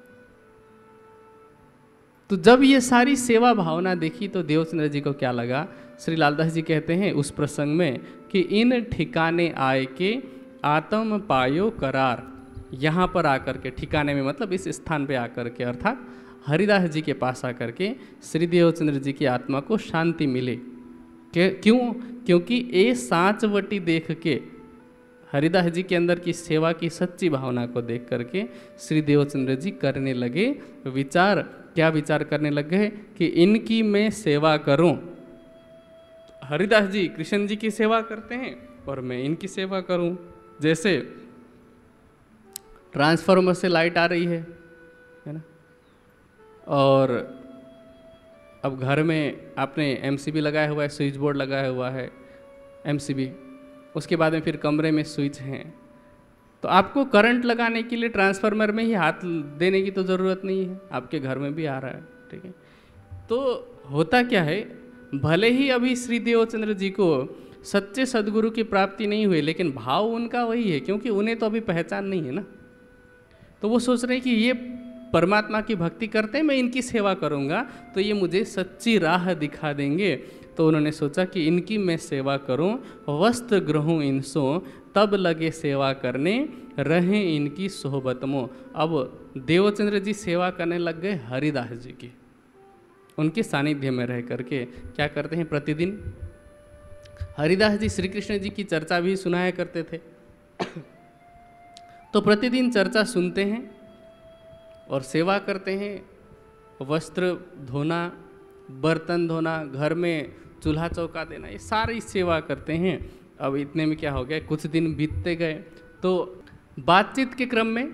तो जब ये सारी सेवा भावना देखी तो देवचंद्र जी को क्या लगा, श्री लालदास जी कहते हैं उस प्रसंग में कि इन ठिकाने आए के आत्म पायो करार। यहाँ पर आकर के, ठिकाने में मतलब इस स्थान पे आकर के, अर्थात हरिदास जी के पास आकर के श्री देवचंद्र जी की आत्मा को शांति मिले। क्यों? क्योंकि ये सांचवटी देख के, हरिदास जी के अंदर की सेवा की सच्ची भावना को देख करके श्री देवचंद्र जी करने लगे विचार। क्या विचार करने लगे कि इनकी मैं सेवा करूं। हरिदास जी कृष्ण जी की सेवा करते हैं और मैं इनकी सेवा करूं। जैसे ट्रांसफार्मर से लाइट आ रही है है ना, और अब घर में आपने एमसीबी लगाया हुआ है, स्विच बोर्ड लगाया हुआ है एमसीबी, उसके बाद में फिर कमरे में स्विच हैं, तो आपको करंट लगाने के लिए ट्रांसफार्मर में ही हाथ देने की तो ज़रूरत नहीं है, आपके घर में भी आ रहा है। ठीक है, तो होता क्या है, भले ही अभी श्री देवचंद्र जी को सच्चे सदगुरु की प्राप्ति नहीं हुई, लेकिन भाव उनका वही है, क्योंकि उन्हें तो अभी पहचान नहीं है ना। तो वो सोच रहे हैं कि ये परमात्मा की भक्ति करते हैं, मैं इनकी सेवा करूँगा तो ये मुझे सच्ची राह दिखा देंगे। तो उन्होंने सोचा कि इनकी मैं सेवा करूं, वस्त्र ग्रहूं इनसो, तब लगे सेवा करने, रहें इनकी सोहबत मो। अब देवचंद्र जी सेवा करने लग गए हरिदास जी की, उनके सानिध्य में रह करके। क्या करते हैं, प्रतिदिन हरिदास जी श्री कृष्ण जी की चर्चा भी सुनाया करते थे। तो प्रतिदिन चर्चा सुनते हैं और सेवा करते हैं। वस्त्र धोना, बर्तन धोना, घर में चूल्हा चौका देना, ये सारी सेवा करते हैं। अब इतने में क्या हो गया, कुछ दिन बीतते गए तो बातचीत के क्रम में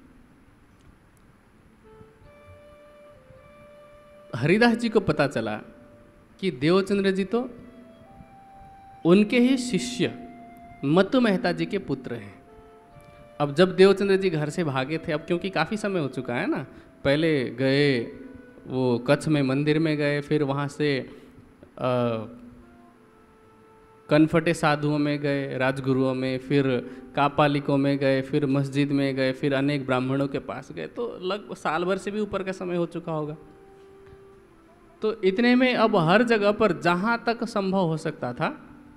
हरिदास जी को पता चला कि देवचंद्र जी तो उनके ही शिष्य मतु मेहता जी के पुत्र हैं। अब जब देवचंद्र जी घर से भागे थे, अब क्योंकि काफ़ी समय हो चुका है ना, पहले गए वो कच्छ में मंदिर में गए, फिर वहाँ से कनफटे साधुओं में गए, राजगुरुओं में, फिर कापालिकों में गए, फिर मस्जिद में गए, फिर अनेक ब्राह्मणों के पास गए, तो लगभग साल भर से भी ऊपर का समय हो चुका होगा। तो इतने में अब हर जगह पर जहाँ तक संभव हो सकता था,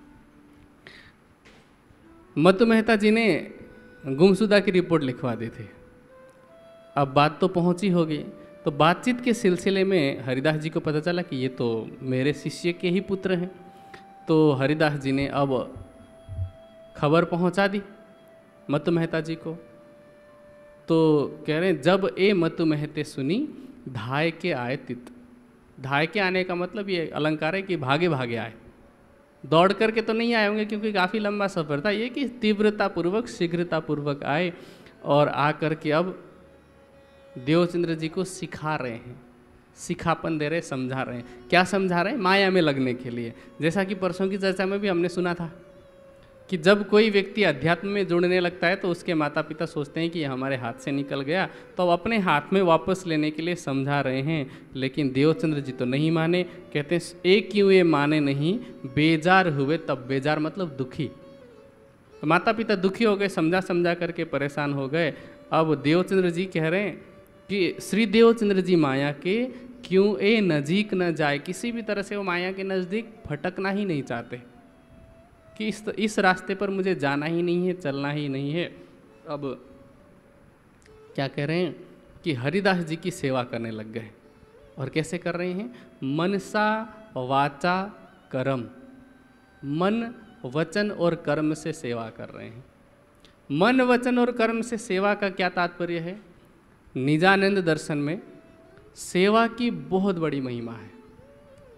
मतु मेहता जी ने गुमशुदा की रिपोर्ट लिखवा दी थी। अब बात तो पहुँची होगी, तो बातचीत के सिलसिले में हरिदास जी को पता चला कि ये तो मेरे शिष्य के ही पुत्र हैं। तो हरिदास जी ने अब खबर पहुंचा दी मतु मेहता जी को। तो कह रहे हैं, जब ए मतु मेहते सुनी, धाय के आए तित। धाय के आने का मतलब ये अलंकार है कि भागे भागे आए, दौड़ करके तो नहीं आए होंगे क्योंकि काफ़ी लंबा सफ़र था। ये कि तीव्रतापूर्वक, शीघ्रतापूर्वक आए और आ कर के अब देवचंद्र जी को सिखा रहे हैं, सिखापन दे रहे, समझा रहे हैं। क्या समझा रहे हैं? माया में लगने के लिए। जैसा कि परसों की चर्चा में भी हमने सुना था कि जब कोई व्यक्ति अध्यात्म में जुड़ने लगता है तो उसके माता पिता सोचते हैं कि ये हमारे हाथ से निकल गया, तो अब अपने हाथ में वापस लेने के लिए समझा रहे हैं। लेकिन देवचंद्र जी तो नहीं माने, कहते हैं एक क्यों ये माने नहीं, बेजार हुए तब। बेजार मतलब दुखी। तो माता पिता दुखी हो गए, समझा समझा करके परेशान हो गए। अब देवचंद्र जी कह रहे हैं कि श्री देवचंद्र जी माया के क्यों ए नजीक न जाए। किसी भी तरह से वो माया के नज़दीक फटकना ही नहीं चाहते कि इस इस रास्ते पर मुझे जाना ही नहीं है, चलना ही नहीं है। अब क्या कह रहे हैं कि हरिदास जी की सेवा करने लग गए। और कैसे कर रहे हैं? मनसा वाचा कर्म, मन वचन और कर्म से सेवा कर रहे हैं। मन वचन और कर्म से सेवा का क्या तात्पर्य है? निजानंद दर्शन में सेवा की बहुत बड़ी महिमा है।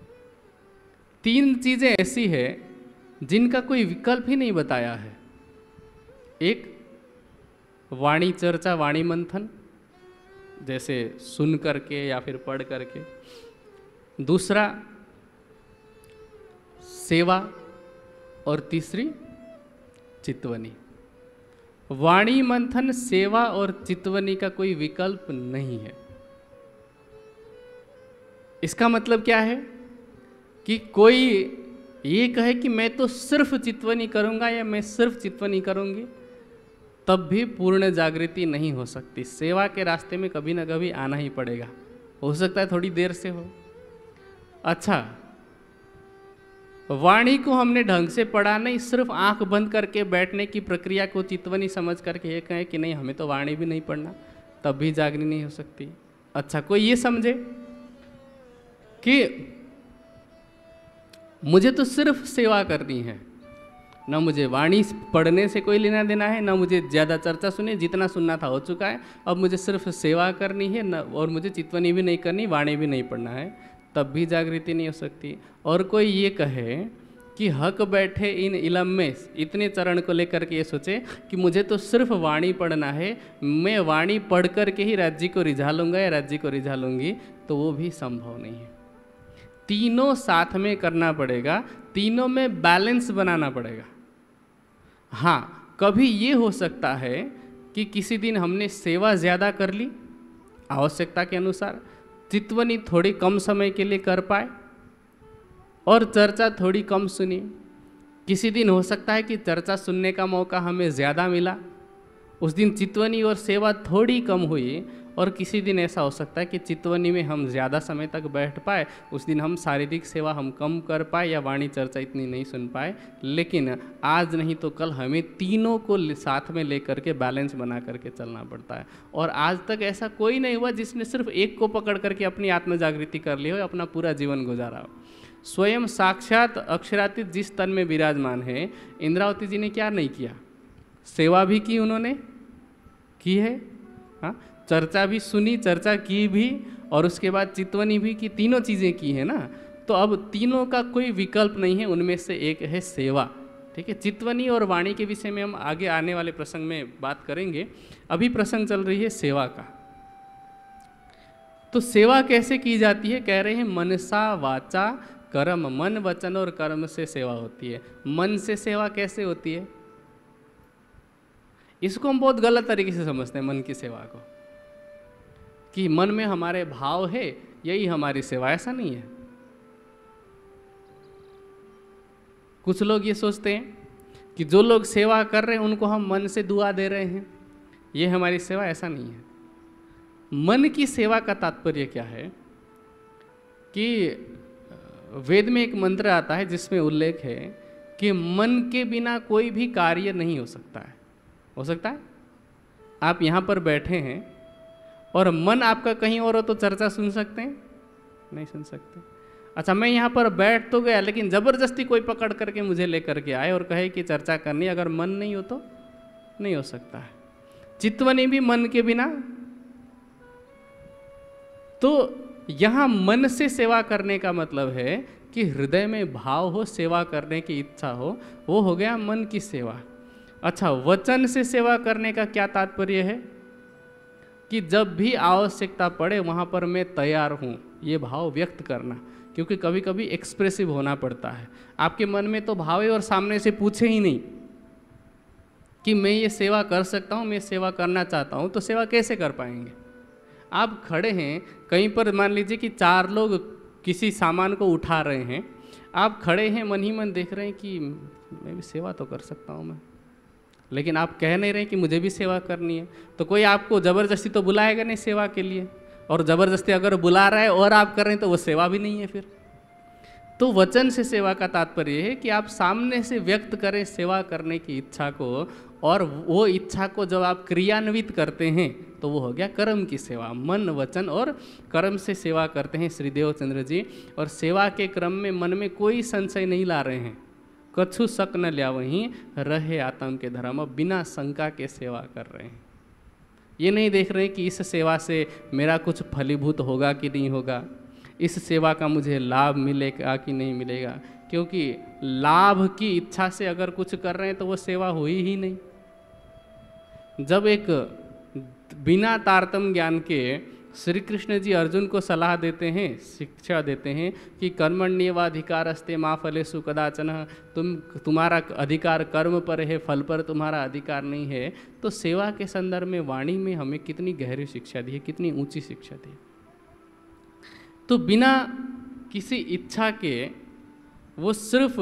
तीन चीज़ें ऐसी है जिनका कोई विकल्प ही नहीं बताया है। एक वाणी चर्चा, वाणी मंथन, जैसे सुन करके या फिर पढ़ करके। दूसरा सेवा, और तीसरी चितवनी। वाणी मंथन, सेवा और चितवनी का कोई विकल्प नहीं है। इसका मतलब क्या है कि कोई ये कहे कि मैं तो सिर्फ चितवनी करूंगा या मैं सिर्फ चितवनी करूंगी, तब भी पूर्ण जागृति नहीं हो सकती। सेवा के रास्ते में कभी ना कभी आना ही पड़ेगा, हो सकता है थोड़ी देर से हो। अच्छा, वाणी को हमने ढंग से पढ़ा नहीं, सिर्फ आंख बंद करके बैठने की प्रक्रिया को चितवनी समझ करके ये कहें कि नहीं हमें तो वाणी भी नहीं पढ़ना, तब भी जागृति नहीं हो सकती। अच्छा, कोई ये समझे कि मुझे तो सिर्फ सेवा करनी है, ना मुझे वाणी पढ़ने से कोई लेना देना है, ना मुझे ज़्यादा चर्चा सुने, जितना सुनना था हो चुका है, अब मुझे सिर्फ सेवा करनी है, न और मुझे चितवनी भी नहीं करनी, वाणी भी नहीं पढ़ना है, तब भी जागृति नहीं हो सकती। और कोई ये कहे कि हक बैठे इन इलम में, इतने चरण को लेकर के ये सोचे कि मुझे तो सिर्फ वाणी पढ़ना है, मैं वाणी पढ़ करके ही राज्य को रिझा लूँगा या राज्य को रिझा लूँगी, तो वो भी संभव नहीं है। तीनों साथ में करना पड़ेगा, तीनों में बैलेंस बनाना पड़ेगा। हाँ, कभी ये हो सकता है कि किसी दिन हमने सेवा ज़्यादा कर ली आवश्यकता के अनुसार, चितवनी थोड़ी कम समय के लिए कर पाए और चर्चा थोड़ी कम सुनी। किसी दिन हो सकता है कि चर्चा सुनने का मौका हमें ज़्यादा मिला, उस दिन चितवनी और सेवा थोड़ी कम हुई। और किसी दिन ऐसा हो सकता है कि चितवनी में हम ज़्यादा समय तक बैठ पाए, उस दिन हम शारीरिक सेवा हम कम कर पाए या वाणी चर्चा इतनी नहीं सुन पाए। लेकिन आज नहीं तो कल हमें तीनों को साथ में लेकर के बैलेंस बना करके चलना पड़ता है। और आज तक ऐसा कोई नहीं हुआ जिसने सिर्फ एक को पकड़ करके अपनी आत्म जागृति कर ली हो, अपना पूरा जीवन गुजारा हो। स्वयं साक्षात अक्षरातीत जिस तन में विराजमान है, इंद्रावती जी ने क्या नहीं किया? सेवा भी की, उन्होंने की है, हाँ, चर्चा भी सुनी, चर्चा की भी, और उसके बाद चितवनी भी की, तीनों चीज़ें की है ना। तो अब तीनों का कोई विकल्प नहीं है, उनमें से एक है सेवा। ठीक है, चितवनी और वाणी के विषय में हम आगे आने वाले प्रसंग में बात करेंगे। अभी प्रसंग चल रही है सेवा का। तो सेवा कैसे की जाती है? कह रहे हैं मनसा वाचा कर्म, मन वचन और कर्म से सेवा होती है। मन से सेवा कैसे होती है? इसको हम बहुत गलत तरीके से समझते हैं मन की सेवा को, कि मन में हमारे भाव है यही हमारी सेवा। ऐसा नहीं है। कुछ लोग ये सोचते हैं कि जो लोग सेवा कर रहे हैं उनको हम मन से दुआ दे रहे हैं, ये हमारी सेवा। ऐसा नहीं है। मन की सेवा का तात्पर्य क्या है कि वेद में एक मंत्र आता है जिसमें उल्लेख है कि मन के बिना कोई भी कार्य नहीं हो सकता है। हो सकता है आप यहाँ पर बैठे हैं और मन आपका कहीं और हो तो चर्चा सुन सकते हैं? नहीं सुन सकते। अच्छा, मैं यहाँ पर बैठ तो गया, लेकिन ज़बरदस्ती कोई पकड़ करके मुझे लेकर के आए और कहे कि चर्चा करनी, अगर मन नहीं हो तो नहीं हो सकता है। चितवनी भी मन के बिना। तो यहाँ मन से सेवा करने का मतलब है कि हृदय में भाव हो, सेवा करने की इच्छा हो, वो हो गया मन की सेवा। अच्छा, वचन से सेवा करने का क्या तात्पर्य है? कि जब भी आवश्यकता पड़े वहाँ पर मैं तैयार हूँ, ये भाव व्यक्त करना। क्योंकि कभी कभी एक्सप्रेसिव होना पड़ता है। आपके मन में तो भाव है और सामने से पूछे ही नहीं कि मैं ये सेवा कर सकता हूँ, मैं सेवा करना चाहता हूँ, तो सेवा कैसे कर पाएंगे? आप खड़े हैं कहीं पर, मान लीजिए कि चार लोग किसी सामान को उठा रहे हैं, आप खड़े हैं, मन ही मन देख रहे हैं कि मैं भी सेवा तो कर सकता हूँ मैं, लेकिन आप कह नहीं रहे कि मुझे भी सेवा करनी है। तो कोई आपको ज़बरदस्ती तो बुलाएगा नहीं सेवा के लिए, और ज़बरदस्ती अगर बुला रहा है और आप कर रहे हैं तो वो सेवा भी नहीं है फिर। तो वचन से सेवा का तात्पर्य है कि आप सामने से व्यक्त करें सेवा करने की इच्छा को, और वो इच्छा को जब आप क्रियान्वित करते हैं तो वो हो गया कर्म की सेवा। मन वचन और कर्म से सेवा करते हैं श्री देवचंद्र जी। और सेवा के क्रम में मन में कोई संशय नहीं ला रहे हैं। कछु शक न लिया वहीं रहे आत्म के धर्म, बिना शंका के सेवा कर रहे हैं। ये नहीं देख रहे कि इस सेवा से मेरा कुछ फलीभूत होगा कि नहीं होगा, इस सेवा का मुझे लाभ मिलेगा कि नहीं मिलेगा। क्योंकि लाभ की इच्छा से अगर कुछ कर रहे हैं तो वो सेवा हुई ही नहीं। जब एक बिना तारतम्य ज्ञान के श्री कृष्ण जी अर्जुन को सलाह देते हैं, शिक्षा देते हैं कि कर्मण्येवाधिकारस्ते मा फलेषु कदाचन, तुम तुम्हारा अधिकार कर्म पर है, फल पर तुम्हारा अधिकार नहीं है। तो सेवा के संदर्भ में वाणी में हमें कितनी गहरी शिक्षा दी है, कितनी ऊंची शिक्षा दी है। तो बिना किसी इच्छा के वो सिर्फ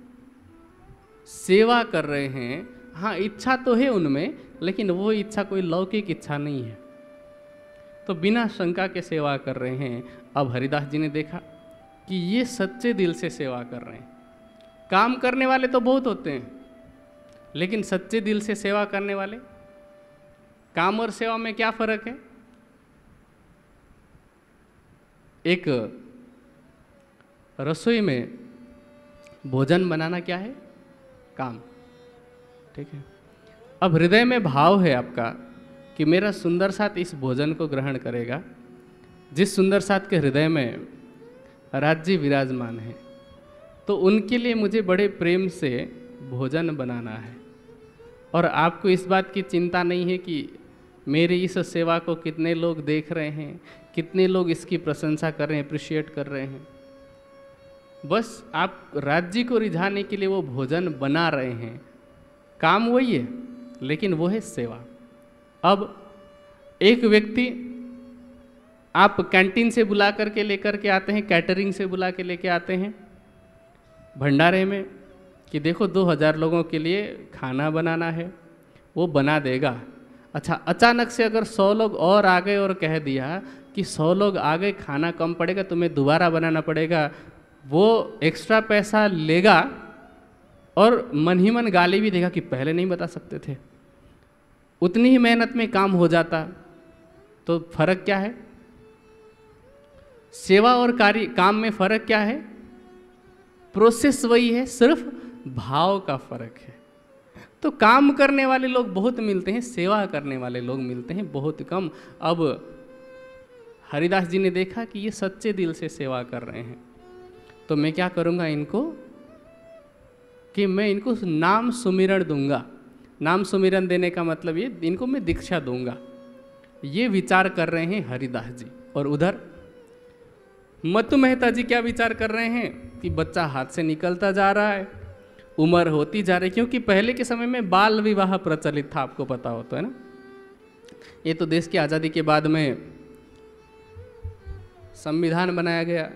सेवा कर रहे हैं। हाँ, इच्छा तो है उनमें, लेकिन वो इच्छा कोई लौकिक इच्छा नहीं है। तो बिना शंका के सेवा कर रहे हैं। अब हरिदास जी ने देखा कि ये सच्चे दिल से सेवा कर रहे हैं। काम करने वाले तो बहुत होते हैं, लेकिन सच्चे दिल से सेवा करने वाले, काम और सेवा में क्या फर्क है? एक रसोई में भोजन बनाना क्या है? काम। ठीक है। अब हृदय में भाव है आपका कि मेरा सुंदर साथ इस भोजन को ग्रहण करेगा। जिस सुंदर साथ के हृदय में राज्य विराजमान है, तो उनके लिए मुझे बड़े प्रेम से भोजन बनाना है। और आपको इस बात की चिंता नहीं है कि मेरी इस सेवा को कितने लोग देख रहे हैं, कितने लोग इसकी प्रशंसा कर रहे हैं, अप्रिशिएट कर रहे हैं। बस आप राज्य को रिझाने के लिए वो भोजन बना रहे हैं। काम वही है, लेकिन वो है सेवा। अब एक व्यक्ति आप कैंटीन से बुला करके लेकर के आते हैं, कैटरिंग से बुला के लेके आते हैं भंडारे में कि देखो दो हज़ार लोगों के लिए खाना बनाना है, वो बना देगा। अच्छा, अचानक से अगर सौ लोग और आ गए और कह दिया कि सौ लोग आ गए, खाना कम पड़ेगा, तुम्हें दोबारा बनाना पड़ेगा, वो एक्स्ट्रा पैसा लेगा और मन ही मन गाली भी देगा कि पहले नहीं बता सकते थे। उतनी ही मेहनत में काम हो जाता। तो फर्क क्या है? सेवा और कार्य काम में फर्क क्या है? प्रोसेस वही है, सिर्फ भाव का फर्क है। तो काम करने वाले लोग बहुत मिलते हैं, सेवा करने वाले लोग मिलते हैं बहुत कम। अब हरिदास जी ने देखा कि ये सच्चे दिल से सेवा कर रहे हैं, तो मैं क्या करूँगा इनको कि मैं इनको नाम सुमिरण दूंगा। नाम सुमिरन देने का मतलब ये, इनको मैं दीक्षा दूंगा। ये विचार कर रहे हैं हरिदास जी। और उधर मत्तु मेहता जी क्या विचार कर रहे हैं कि बच्चा हाथ से निकलता जा रहा है, उम्र होती जा रही है। क्योंकि पहले के समय में बाल विवाह प्रचलित था, आपको पता हो तो, है ना। ये तो देश की आज़ादी के बाद में संविधान बनाया गया,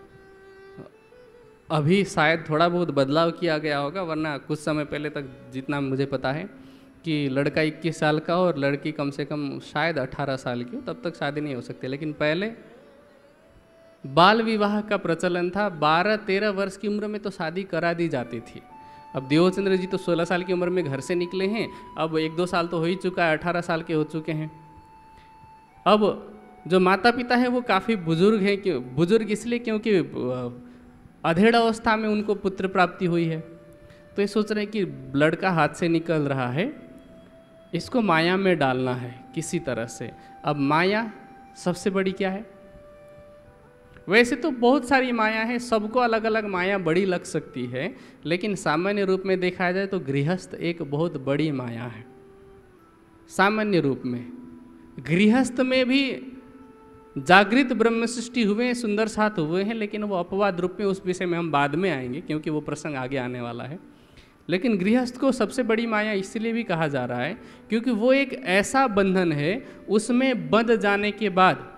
अभी शायद थोड़ा बहुत बदलाव किया गया होगा, वरना कुछ समय पहले तक जितना मुझे पता है कि लड़का इक्कीस साल का और लड़की कम से कम शायद अठारह साल की हो, तब तक शादी नहीं हो सकती। लेकिन पहले बाल विवाह का प्रचलन था। बारह तेरह वर्ष की उम्र में तो शादी करा दी जाती थी। अब देवचंद्र जी तो सोलह साल की उम्र में घर से निकले हैं, अब एक दो साल तो हो ही चुका है, अठारह साल के हो चुके हैं। अब जो माता पिता हैं वो काफ़ी बुजुर्ग हैं। क्यों बुजुर्ग? इसलिए क्योंकि अधेड़ अवस्था में उनको पुत्र प्राप्ति हुई है। तो ये सोच रहे हैं कि लड़का हाथ से निकल रहा है, इसको माया में डालना है किसी तरह से। अब माया सबसे बड़ी क्या है? वैसे तो बहुत सारी माया है, सबको अलग अलग माया बड़ी लग सकती है, लेकिन सामान्य रूप में देखा जाए तो गृहस्थ एक बहुत बड़ी माया है। सामान्य रूप में गृहस्थ में भी जागृत ब्रह्म सृष्टि हुए हैं, सुंदर साथ हुए हैं, लेकिन वो अपवाद रूप में, उस विषय में हम बाद में आएंगे क्योंकि वो प्रसंग आगे आने वाला है। लेकिन गृहस्थ को सबसे बड़ी माया इसलिए भी कहा जा रहा है क्योंकि वो एक ऐसा बंधन है, उसमें बंध जाने के बाद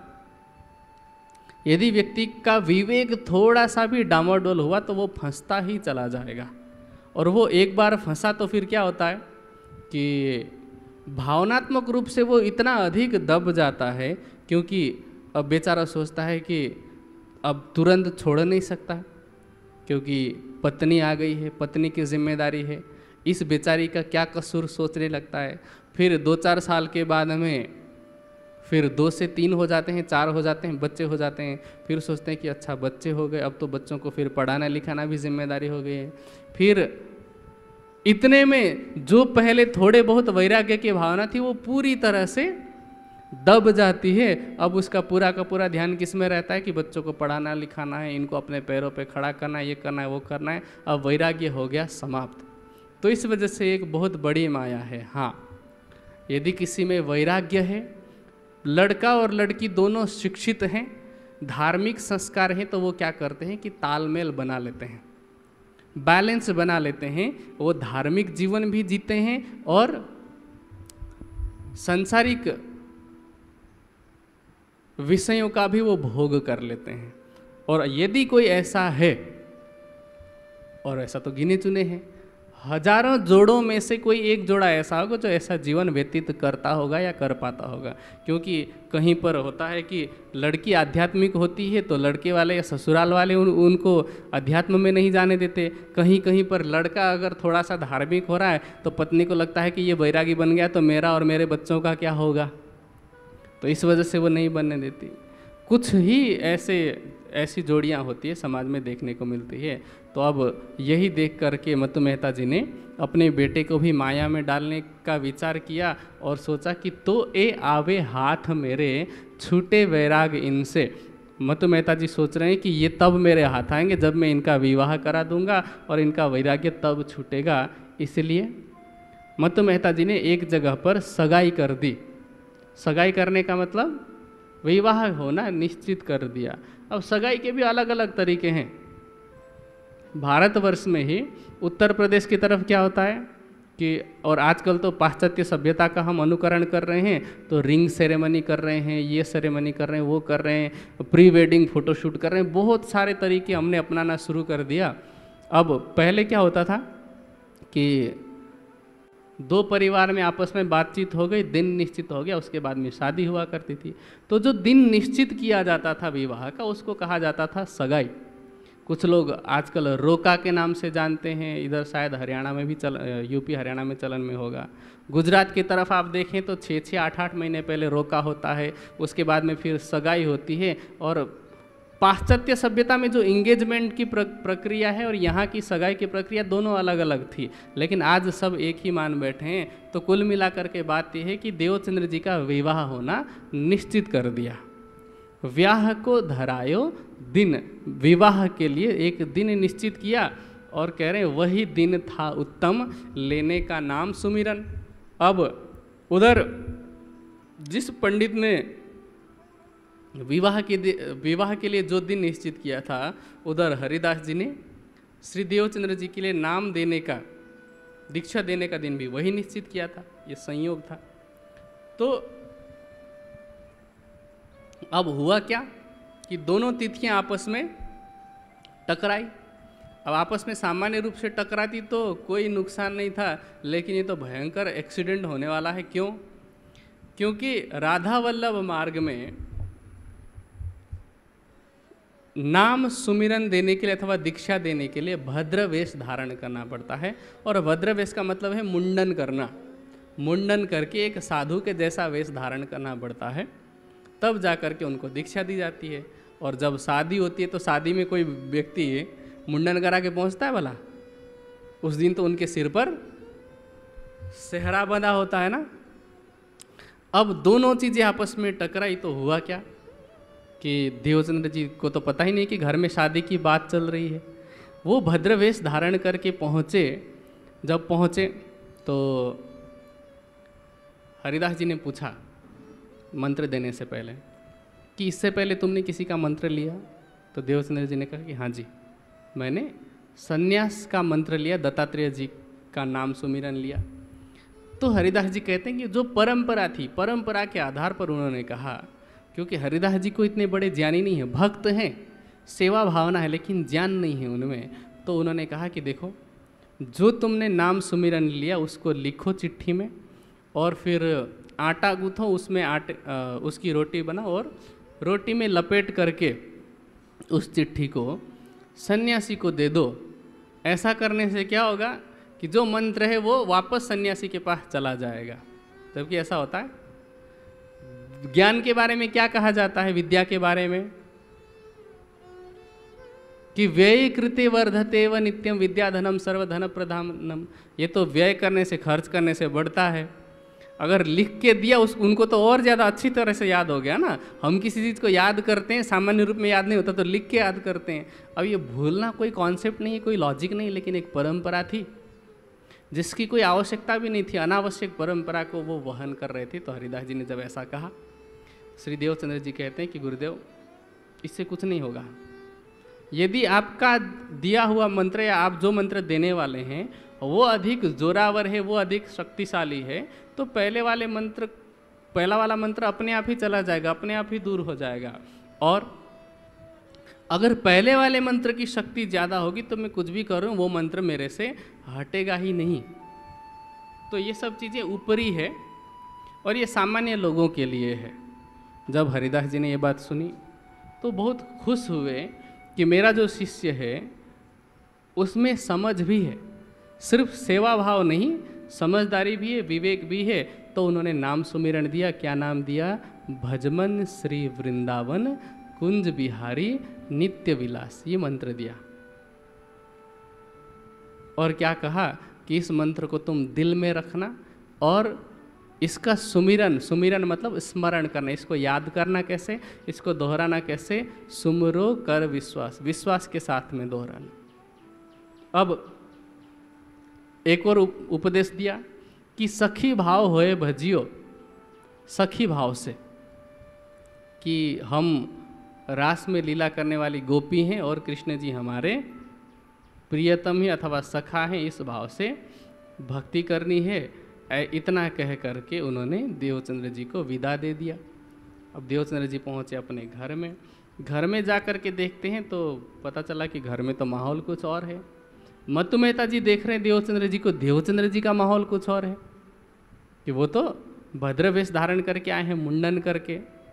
यदि व्यक्ति का विवेक थोड़ा सा भी डामाडोल हुआ तो वो फंसता ही चला जाएगा। और वो एक बार फंसा तो फिर क्या होता है कि भावनात्मक रूप से वो इतना अधिक दब जाता है, क्योंकि अब बेचारा सोचता है कि अब तुरंत छोड़ नहीं सकता क्योंकि पत्नी आ गई है, पत्नी की जिम्मेदारी है, इस बेचारी का क्या कसूर सोचने लगता है। फिर दो चार साल के बाद में फिर दो से तीन हो जाते हैं, चार हो जाते हैं, बच्चे हो जाते हैं। फिर सोचते हैं कि अच्छा बच्चे हो गए, अब तो बच्चों को फिर पढ़ाना लिखाना भी जिम्मेदारी हो गई है। फिर इतने में जो पहले थोड़े बहुत वैराग्य की भावना थी वो पूरी तरह से दब जाती है। अब उसका पूरा का पूरा ध्यान किस में रहता है कि बच्चों को पढ़ाना लिखाना है, इनको अपने पैरों पे खड़ा करना है, ये करना है, वो करना है। अब वैराग्य हो गया समाप्त। तो इस वजह से एक बहुत बड़ी माया है। हाँ, यदि किसी में वैराग्य है, लड़का और लड़की दोनों शिक्षित हैं, धार्मिक संस्कार हैं, तो वो क्या करते हैं कि तालमेल बना लेते हैं, बैलेंस बना लेते हैं। वो धार्मिक जीवन भी जीते हैं और सांसारिक विषयों का भी वो भोग कर लेते हैं। और यदि कोई ऐसा है, और ऐसा तो गिने चुने हैं, हजारों जोड़ों में से कोई एक जोड़ा ऐसा होगा जो ऐसा जीवन व्यतीत करता होगा या कर पाता होगा। क्योंकि कहीं पर होता है कि लड़की आध्यात्मिक होती है तो लड़के वाले या ससुराल वाले उन, उनको अध्यात्म में नहीं जाने देते। कहीं कहीं पर लड़का अगर थोड़ा सा धार्मिक हो रहा है तो पत्नी को लगता है कि ये बैरागी बन गया तो मेरा और मेरे बच्चों का क्या होगा, तो इस वजह से वो नहीं बनने देती। कुछ ही ऐसे ऐसी जोड़ियाँ होती है समाज में देखने को मिलती है। तो अब यही देख करके मत्तु मेहता जी ने अपने बेटे को भी माया में डालने का विचार किया और सोचा कि तो ए आवे हाथ मेरे छूटे वैराग इनसे। मत्तु मेहता जी सोच रहे हैं कि ये तब मेरे हाथ आएंगे जब मैं इनका विवाह करा दूंगा और इनका वैराग्य तब छूटेगा। इसलिए मत्तु मेहता जी ने एक जगह पर सगाई कर दी। सगाई करने का मतलब विवाह होना निश्चित कर दिया। अब सगाई के भी अलग अलग तरीके हैं। भारतवर्ष में ही उत्तर प्रदेश की तरफ क्या होता है कि, और आजकल तो पाश्चात्य सभ्यता का हम अनुकरण कर रहे हैं, तो रिंग सेरेमनी कर रहे हैं, ये सेरेमनी कर रहे हैं, वो कर रहे हैं, प्री वेडिंग फोटोशूट कर रहे हैं, बहुत सारे तरीके हमने अपनाना शुरू कर दिया। अब पहले क्या होता था कि दो परिवार में आपस में बातचीत हो गई, दिन निश्चित हो गया, उसके बाद में शादी हुआ करती थी। तो जो दिन निश्चित किया जाता था विवाह का उसको कहा जाता था सगाई। कुछ लोग आजकल रोका के नाम से जानते हैं, इधर शायद हरियाणा में भी चल यूपी हरियाणा में चलन में होगा। गुजरात की तरफ आप देखें तो छः छः आठ आठ महीने पहले रोका होता है, उसके बाद में फिर सगाई होती है। और पाश्चात्य सभ्यता में जो इंगेजमेंट की प्रक्रिया है और यहाँ की सगाई की प्रक्रिया दोनों अलग अलग थी, लेकिन आज सब एक ही मान बैठे हैं। तो कुल मिलाकर के बात यह है कि देवचंद्र जी का विवाह होना निश्चित कर दिया। व्याह को धरायो दिन, विवाह के लिए एक दिन निश्चित किया और कह रहे हैं वही दिन था उत्तम, लेने का नाम सुमिरन। अब उधर जिस पंडित ने विवाह के विवाह के लिए जो दिन निश्चित किया था, उधर हरिदास जी ने श्री देवचंद्र जी के लिए नाम देने का, दीक्षा देने का दिन भी वही निश्चित किया था। ये संयोग था। तो अब हुआ क्या कि दोनों तिथियां आपस में टकराई। अब आपस में सामान्य रूप से टकराती तो कोई नुकसान नहीं था, लेकिन ये तो भयंकर एक्सीडेंट होने वाला है। क्यों? क्योंकि राधा वल्लभ मार्ग में नाम सुमिरन देने के लिए अथवा दीक्षा देने के लिए भद्र वेश धारण करना पड़ता है। और भद्र वेश का मतलब है मुंडन करना। मुंडन करके एक साधु के जैसा वेश धारण करना पड़ता है, तब जा कर के उनको दीक्षा दी जाती है। और जब शादी होती है तो शादी में कोई व्यक्ति मुंडन करा के पहुँचता है भला? उस दिन तो उनके सिर पर सेहरा बंधा होता है ना। अब दोनों चीज़ें आपस में टकराई तो हुआ क्या कि देवचंद्र जी को तो पता ही नहीं कि घर में शादी की बात चल रही है। वो भद्रवेश धारण करके पहुँचे। जब पहुँचे तो हरिदास जी ने पूछा मंत्र देने से पहले कि इससे पहले तुमने किसी का मंत्र लिया? तो देवचंद्र जी ने कहा कि हाँ जी, मैंने संन्यास का मंत्र लिया, दत्तात्रेय जी का नाम सुमिरन लिया। तो हरिदास जी कहते हैं कि जो परंपरा थी, परंपरा के आधार पर उन्होंने कहा, क्योंकि हरिदास जी को इतने बड़े ज्ञानी नहीं है, भक्त हैं, सेवा भावना है, लेकिन ज्ञान नहीं है उनमें। तो उन्होंने कहा कि देखो, जो तुमने नाम सुमिरन लिया उसको लिखो चिट्ठी में और फिर आटा गूँथो, उसमें आटे उसकी रोटी बनाओ और रोटी में लपेट करके उस चिट्ठी को सन्यासी को दे दो। ऐसा करने से क्या होगा कि जो मंत्र है वो वापस सन्यासी के पास चला जाएगा। जबकि ऐसा होता है। ज्ञान के बारे में क्या कहा जाता है, विद्या के बारे में, कि व्यय कृते वर्धते व नित्यम विद्याधनम सर्वधन प्रधानम। ये तो व्यय करने से, खर्च करने से बढ़ता है। अगर लिख के दिया उस उनको तो और ज़्यादा अच्छी तरह से याद हो गया ना। हम किसी चीज़ को याद करते हैं, सामान्य रूप में याद नहीं होता, तो लिख के याद करते हैं। अब ये भूलना कोई कॉन्सेप्ट नहीं है, कोई लॉजिक नहीं, लेकिन एक परंपरा थी। जिसकी कोई आवश्यकता भी नहीं थी, अनावश्यक परंपरा को वो वहन कर रहे थे। तो हरिदास जी ने जब ऐसा कहा, श्री देवचंद्र जी कहते हैं कि गुरुदेव इससे कुछ नहीं होगा। यदि आपका दिया हुआ मंत्र या आप जो मंत्र देने वाले हैं वो अधिक जोरावर है, वो अधिक शक्तिशाली है, तो पहले वाले मंत्र पहला वाला मंत्र अपने आप ही चला जाएगा, अपने आप ही दूर हो जाएगा। और अगर पहले वाले मंत्र की शक्ति ज़्यादा होगी तो मैं कुछ भी करूँ वो मंत्र मेरे से हटेगा ही नहीं। तो ये सब चीज़ें ऊपरी है और ये सामान्य लोगों के लिए है। जब हरिदास जी ने ये बात सुनी तो बहुत खुश हुए कि मेरा जो शिष्य है उसमें समझ भी है, सिर्फ सेवा भाव नहीं, समझदारी भी है, विवेक भी है। तो उन्होंने नाम सुमिरन दिया। क्या नाम दिया? भजमन श्री वृंदावन कुंज बिहारी नित्य विलास, ये मंत्र दिया। और क्या कहा कि इस मंत्र को तुम दिल में रखना और इसका सुमिरन, सुमिरन मतलब स्मरण करना, इसको याद करना कैसे, इसको दोहराना कैसे? सुमरो कर विश्वास, विश्वास के साथ में दोहराना। अब एक और उपदेश दिया कि सखी भाव होए भजियो, सखी भाव से, कि हम रास में लीला करने वाली गोपी हैं और कृष्ण जी हमारे प्रियतम ही अथवा सखा हैं, इस भाव से भक्ति करनी है। इतना कह करके उन्होंने देवचंद्र जी को विदा दे दिया। अब देवचंद्र जी पहुँचे अपने घर में। घर में जा कर के देखते हैं तो पता चला कि घर में तो माहौल कुछ और है। मत्तु मेहता जी देख रहे हैं देवचंद्र जी को, देवचंद्र जी का माहौल कुछ और है कि वो तो भद्र वेश धारण करके आए हैं, मुंडन करके।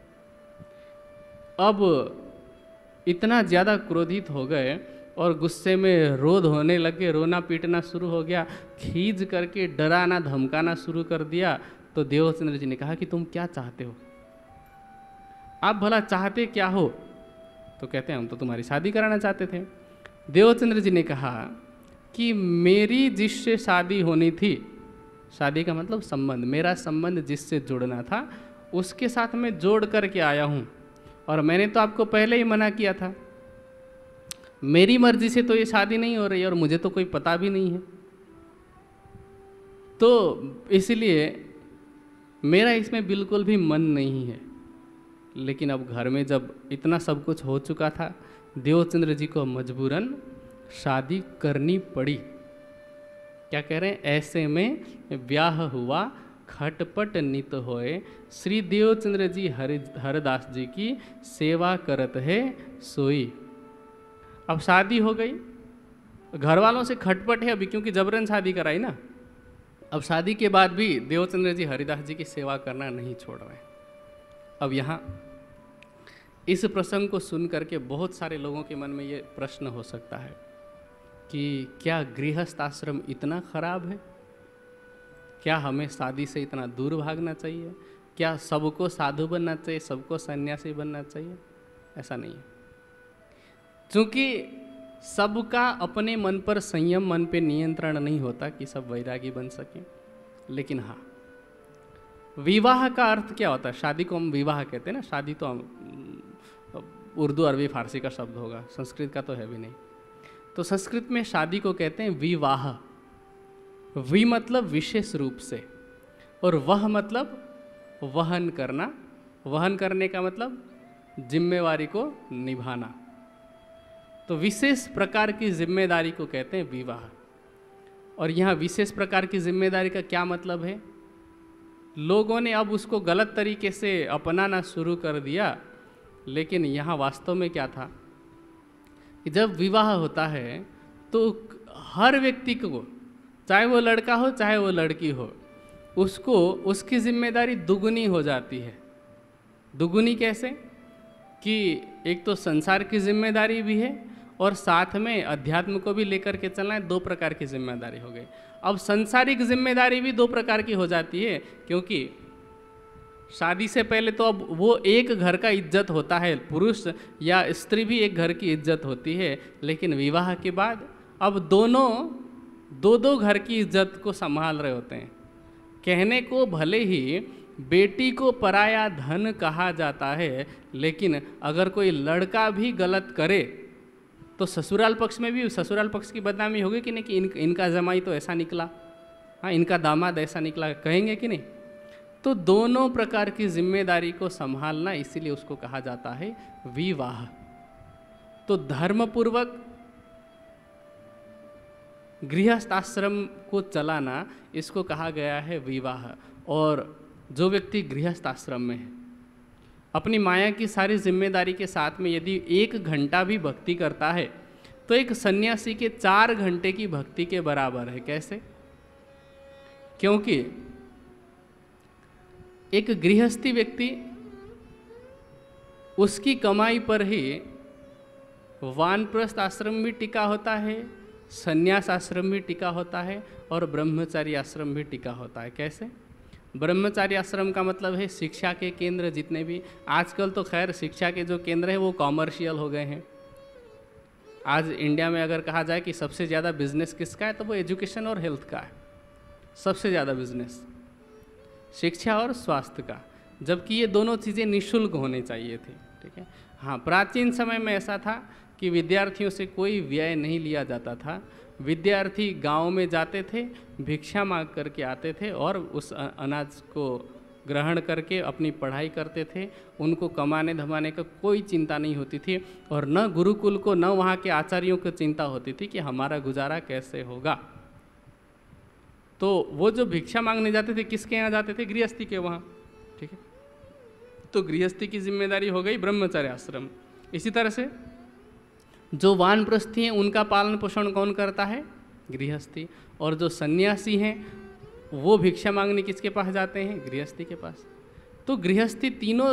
अब इतना ज़्यादा क्रोधित हो गए और गुस्से में रोध होने लगे, रोना पीटना शुरू हो गया, खींच करके डराना धमकाना शुरू कर दिया। तो देवचंद्र जी ने कहा कि तुम क्या चाहते हो, आप भला चाहते क्या हो? तो कहते हैं हम तो तुम्हारी शादी कराना चाहते थे। देवचंद्र जी ने कहा कि मेरी जिससे शादी होनी थी, शादी का मतलब संबंध, मेरा संबंध जिससे जुड़ना था उसके साथ मैं जोड़ करके आया हूँ, और मैंने तो आपको पहले ही मना किया था। मेरी मर्जी से तो ये शादी नहीं हो रही और मुझे तो कोई पता भी नहीं है, तो इसलिए मेरा इसमें बिल्कुल भी मन नहीं है। लेकिन अब घर में जब इतना सब कुछ हो चुका था, देवचंद्र जी को मजबूरन शादी करनी पड़ी। क्या कह रहे हैं? ऐसे में ब्याह हुआ खटपट नित होए, श्री देवचंद्र जी हरि हरदास जी की सेवा करत है सोई। अब शादी हो गई, घर वालों से खटपट है अभी, क्योंकि जबरन शादी कराई ना। अब शादी के बाद भी देवचंद्र जी हरिदास जी की सेवा करना नहीं छोड़ रहे। अब यहाँ इस प्रसंग को सुन करके बहुत सारे लोगों के मन में ये प्रश्न हो सकता है कि क्या गृहस्थ आश्रम इतना खराब है? क्या हमें शादी से इतना दूर भागना चाहिए? क्या सबको साधु बनना चाहिए, सबको सन्यासी बनना चाहिए? ऐसा नहीं है, क्योंकि सबका अपने मन पर संयम, मन पे नियंत्रण नहीं होता कि सब वैरागी बन सकें। लेकिन हाँ, विवाह का अर्थ क्या होता है? शादी को हम विवाह कहते हैं ना, शादी तो हम उर्दू अरबी फारसी का शब्द होगा, संस्कृत का तो है भी नहीं। तो संस्कृत में शादी को कहते हैं विवाह। वि मतलब विशेष रूप से, और वह मतलब वहन करना। वहन करने का मतलब जिम्मेवारी को निभाना। तो विशेष प्रकार की जिम्मेदारी को कहते हैं विवाह। और यहाँ विशेष प्रकार की जिम्मेदारी का क्या मतलब है? लोगों ने अब उसको गलत तरीके से अपनाना शुरू कर दिया, लेकिन यहाँ वास्तव में क्या था कि जब विवाह होता है तो हर व्यक्ति को, चाहे वो लड़का हो चाहे वो लड़की हो, उसको उसकी जिम्मेदारी दुगुनी हो जाती है। दुगुनी कैसे? कि एक तो संसार की जिम्मेदारी भी है और साथ में अध्यात्म को भी लेकर के चलना है। दो प्रकार की जिम्मेदारी हो गई। अब संसारिक जिम्मेदारी भी दो प्रकार की हो जाती है, क्योंकि शादी से पहले तो अब वो एक घर का इज्जत होता है, पुरुष या स्त्री भी एक घर की इज्जत होती है। लेकिन विवाह के बाद अब दोनों दो दो घर की इज्जत को संभाल रहे होते हैं। कहने को भले ही बेटी को पराया धन कहा जाता है, लेकिन अगर कोई लड़का भी गलत करे तो ससुराल पक्ष में भी ससुराल पक्ष की बदनामी होगी कि नहीं, कि इन, इनका जमाई तो ऐसा निकला, हाँ इनका दामाद ऐसा निकला, कहेंगे कि नहीं? तो दोनों प्रकार की जिम्मेदारी को संभालना, इसीलिए उसको कहा जाता है विवाह। तो धर्मपूर्वक गृहस्थ आश्रम को चलाना, इसको कहा गया है विवाह। और जो व्यक्ति गृहस्थ आश्रम में है, अपनी माया की सारी जिम्मेदारी के साथ में यदि एक घंटा भी भक्ति करता है तो एक सन्यासी के चार घंटे की भक्ति के बराबर है। कैसे? क्योंकि एक गृहस्थी व्यक्ति, उसकी कमाई पर ही वानप्रस्थ आश्रम भी टिका होता है, संन्यास आश्रम भी टिका होता है और ब्रह्मचारी आश्रम भी टिका होता है। कैसे? ब्रह्मचारी आश्रम का मतलब है शिक्षा के केंद्र जितने भी, आजकल तो खैर शिक्षा के जो केंद्र हैं वो कॉमर्शियल हो गए हैं। आज इंडिया में अगर कहा जाए कि सबसे ज़्यादा बिजनेस किसका है, तो वो एजुकेशन और हेल्थ का है, सबसे ज़्यादा बिजनेस शिक्षा और स्वास्थ्य का, जबकि ये दोनों चीज़ें निःशुल्क होनी चाहिए थी। ठीक है, हाँ प्राचीन समय में ऐसा था कि विद्यार्थियों से कोई व्यय नहीं लिया जाता था। विद्यार्थी गांव में जाते थे, भिक्षा मांग करके आते थे और उस अनाज को ग्रहण करके अपनी पढ़ाई करते थे। उनको कमाने धमाने का कोई चिंता नहीं होती थी और न गुरुकुल को, न वहाँ के आचार्यों को चिंता होती थी कि हमारा गुजारा कैसे होगा। तो वो जो भिक्षा मांगने जाते थे, किसके यहाँ जाते थे? गृहस्थी के वहाँ। ठीक है, तो गृहस्थी की जिम्मेदारी हो गई ब्रह्मचर्य आश्रम। इसी तरह से जो वानप्रस्थी हैं उनका पालन पोषण कौन करता है? गृहस्थी। और जो सन्यासी हैं वो भिक्षा मांगने किसके पास जाते हैं? गृहस्थी के पास। तो गृहस्थी तीनों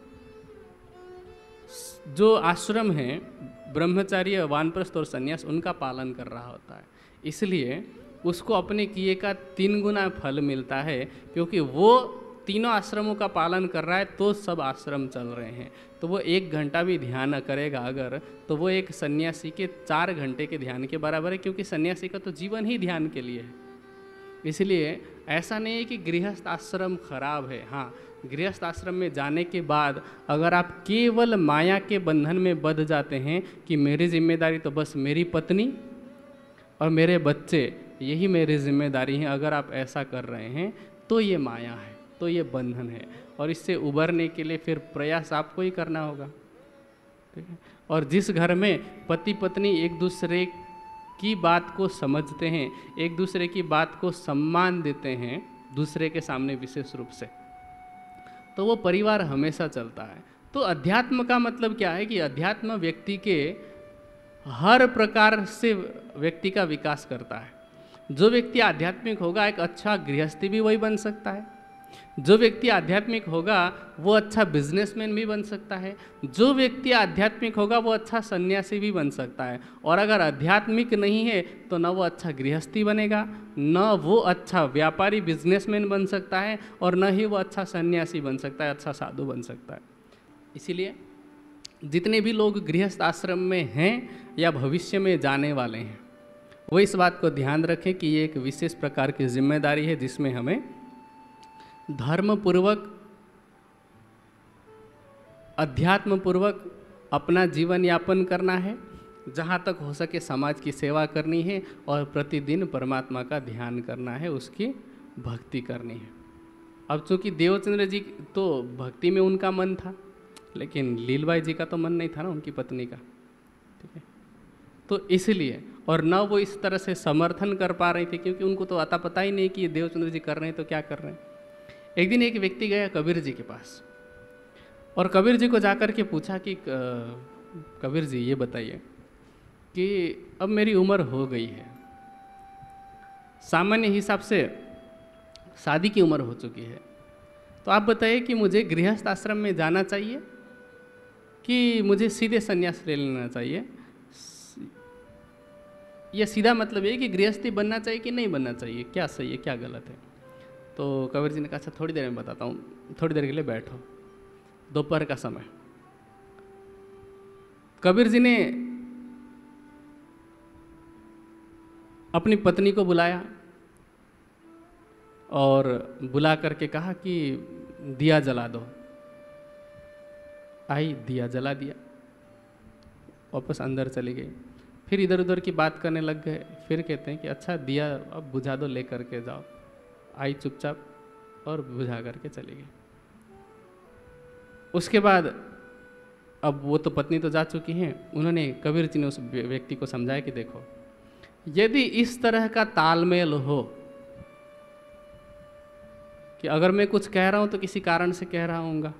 जो आश्रम हैं, ब्रह्मचार्य, वानप्रस्थ और सन्यास, उनका पालन कर रहा होता है। इसलिए उसको अपने किए का तीन गुना फल मिलता है, क्योंकि वो तीनों आश्रमों का पालन कर रहा है तो सब आश्रम चल रहे हैं। तो वो एक घंटा भी ध्यान करेगा अगर, तो वो एक सन्यासी के चार घंटे के ध्यान के बराबर है, क्योंकि सन्यासी का तो जीवन ही ध्यान के लिए है। इसलिए ऐसा नहीं है कि गृहस्थ आश्रम खराब है। हाँ, गृहस्थ आश्रम में जाने के बाद अगर आप केवल माया के बंधन में बंध जाते हैं कि मेरी जिम्मेदारी तो बस मेरी पत्नी और मेरे बच्चे, यही मेरी जिम्मेदारी है, अगर आप ऐसा कर रहे हैं तो ये माया है, तो ये बंधन है। और इससे उबरने के लिए फिर प्रयास आपको ही करना होगा। ठीक है, और जिस घर में पति पत्नी एक दूसरे की बात को समझते हैं, एक दूसरे की बात को सम्मान देते हैं दूसरे के सामने विशेष रूप से, तो वो परिवार हमेशा चलता है। तो अध्यात्म का मतलब क्या है कि अध्यात्म व्यक्ति के हर प्रकार से व्यक्ति का विकास करता है। जो व्यक्ति आध्यात्मिक होगा एक अच्छा गृहस्थी भी वही बन सकता है, जो व्यक्ति आध्यात्मिक होगा वो अच्छा बिजनेसमैन भी बन सकता है, जो व्यक्ति आध्यात्मिक होगा वो अच्छा सन्यासी भी बन सकता है। और अगर आध्यात्मिक नहीं है तो न वो अच्छा गृहस्थी बनेगा, न वो अच्छा व्यापारी बिजनेसमैन बन सकता है, और न ही वो अच्छा सन्यासी बन सकता है, अच्छा साधु बन सकता है। इसीलिए जितने भी लोग गृहस्थ आश्रम में हैं या भविष्य में जाने वाले हैं, वो इस बात को ध्यान रखें कि ये एक विशेष प्रकार की जिम्मेदारी है जिसमें हमें धर्मपूर्वक, अध्यात्मपूर्वक अपना जीवन यापन करना है, जहाँ तक हो सके समाज की सेवा करनी है और प्रतिदिन परमात्मा का ध्यान करना है, उसकी भक्ति करनी है। अब चूँकि देवचंद्र जी तो भक्ति में उनका मन था, लेकिन लीलबाई जी का तो मन नहीं था ना, उनकी पत्नी का। ठीक है, तो इसलिए, और न वो इस तरह से समर्थन कर पा रही थी, क्योंकि उनको तो अता पता ही नहीं कि ये देवचंद्र जी कर रहे हैं तो क्या कर रहे हैं। एक दिन एक व्यक्ति गया कबीर जी के पास और कबीर जी को जाकर के पूछा कि कबीर जी ये बताइए कि अब मेरी उम्र हो गई है, सामान्य हिसाब से शादी की उम्र हो चुकी है, तो आप बताइए कि मुझे गृहस्थ आश्रम में जाना चाहिए कि मुझे सीधे संन्यास ले लेना चाहिए, या सीधा मतलब ये कि गृहस्थी बनना चाहिए कि नहीं बनना चाहिए, क्या सही है क्या गलत है। तो कबीर जी ने कहा अच्छा थोड़ी देर में बताता हूँ, थोड़ी देर के लिए बैठो। दोपहर का समय, कबीर जी ने अपनी पत्नी को बुलाया और बुला करके कहा कि दिया जला दो। आई, दिया जला दिया, वापस अंदर चली गई। फिर इधर उधर की बात करने लग गए। फिर कहते हैं कि अच्छा दिया अब बुझा दो, ले करके जाओ। आई चुपचाप और बुझा करके चली गई। उसके बाद अब वो तो पत्नी तो जा चुकी हैं, उन्होंने कबीर जी ने उस व्यक्ति को समझाया कि देखो, यदि इस तरह का तालमेल हो कि अगर मैं कुछ कह रहा हूं तो किसी कारण से कह रहा हूँगा,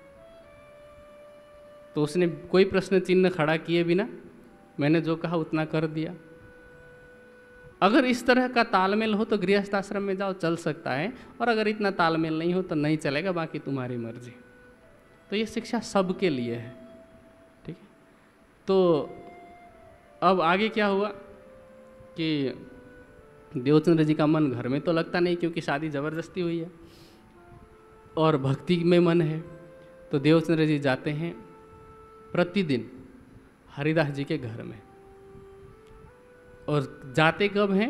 तो उसने कोई प्रश्न चिन्ह खड़ा किए बिना मैंने जो कहा उतना कर दिया। अगर इस तरह का तालमेल हो तो गृहस्थ आश्रम में जाओ, चल सकता है, और अगर इतना तालमेल नहीं हो तो नहीं चलेगा, बाकी तुम्हारी मर्जी। तो ये शिक्षा सबके लिए है, ठीक है। तो अब आगे क्या हुआ कि देवचंद्र जी का मन घर में तो लगता नहीं, क्योंकि शादी जबरदस्ती हुई है और भक्ति में मन है। तो देवचंद्र जी जाते हैं प्रतिदिन हरिदास जी के घर में, और जाते कब हैं,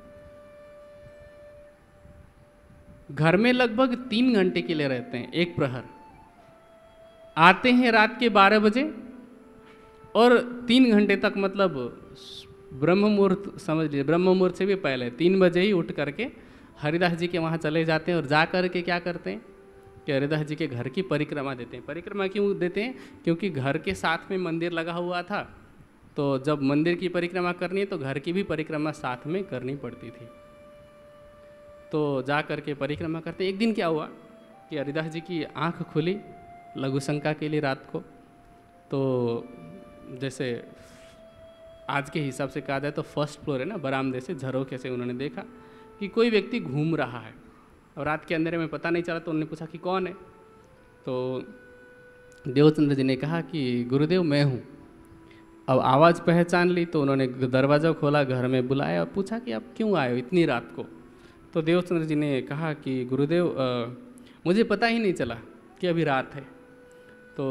घर में लगभग तीन घंटे के लिए रहते हैं, एक प्रहर। आते हैं रात के बारह बजे और तीन घंटे तक, मतलब ब्रह्म मुहूर्त समझ लीजिए, ब्रह्म मुहूर्त से भी पहले तीन बजे ही उठ करके हरिदास जी के वहाँ चले जाते हैं। और जा करके क्या करते हैं कि हरिदास जी के घर की परिक्रमा देते हैं। परिक्रमा क्यों देते हैं, क्योंकि घर के साथ में मंदिर लगा हुआ था, तो जब मंदिर की परिक्रमा करनी है तो घर की भी परिक्रमा साथ में करनी पड़ती थी। तो जा करके परिक्रमा करते। एक दिन क्या हुआ कि हरिदास जी की आंख खुली लघु शंका के लिए रात को। तो जैसे आज के हिसाब से कहा जाए तो फर्स्ट फ्लोर है ना, बरामदे से झरोखे से उन्होंने देखा कि कोई व्यक्ति घूम रहा है, और रात के अंधेरे में पता नहीं चला। तो उन्होंने पूछा कि कौन है। तो देवचंद्र जी ने कहा कि गुरुदेव मैं हूँ। अब आवाज़ पहचान ली तो उन्होंने दरवाज़ा खोला, घर में बुलाया और पूछा कि आप क्यों आए हो इतनी रात को। तो देवचंद्र जी ने कहा कि गुरुदेव आ, मुझे पता ही नहीं चला कि अभी रात है। तो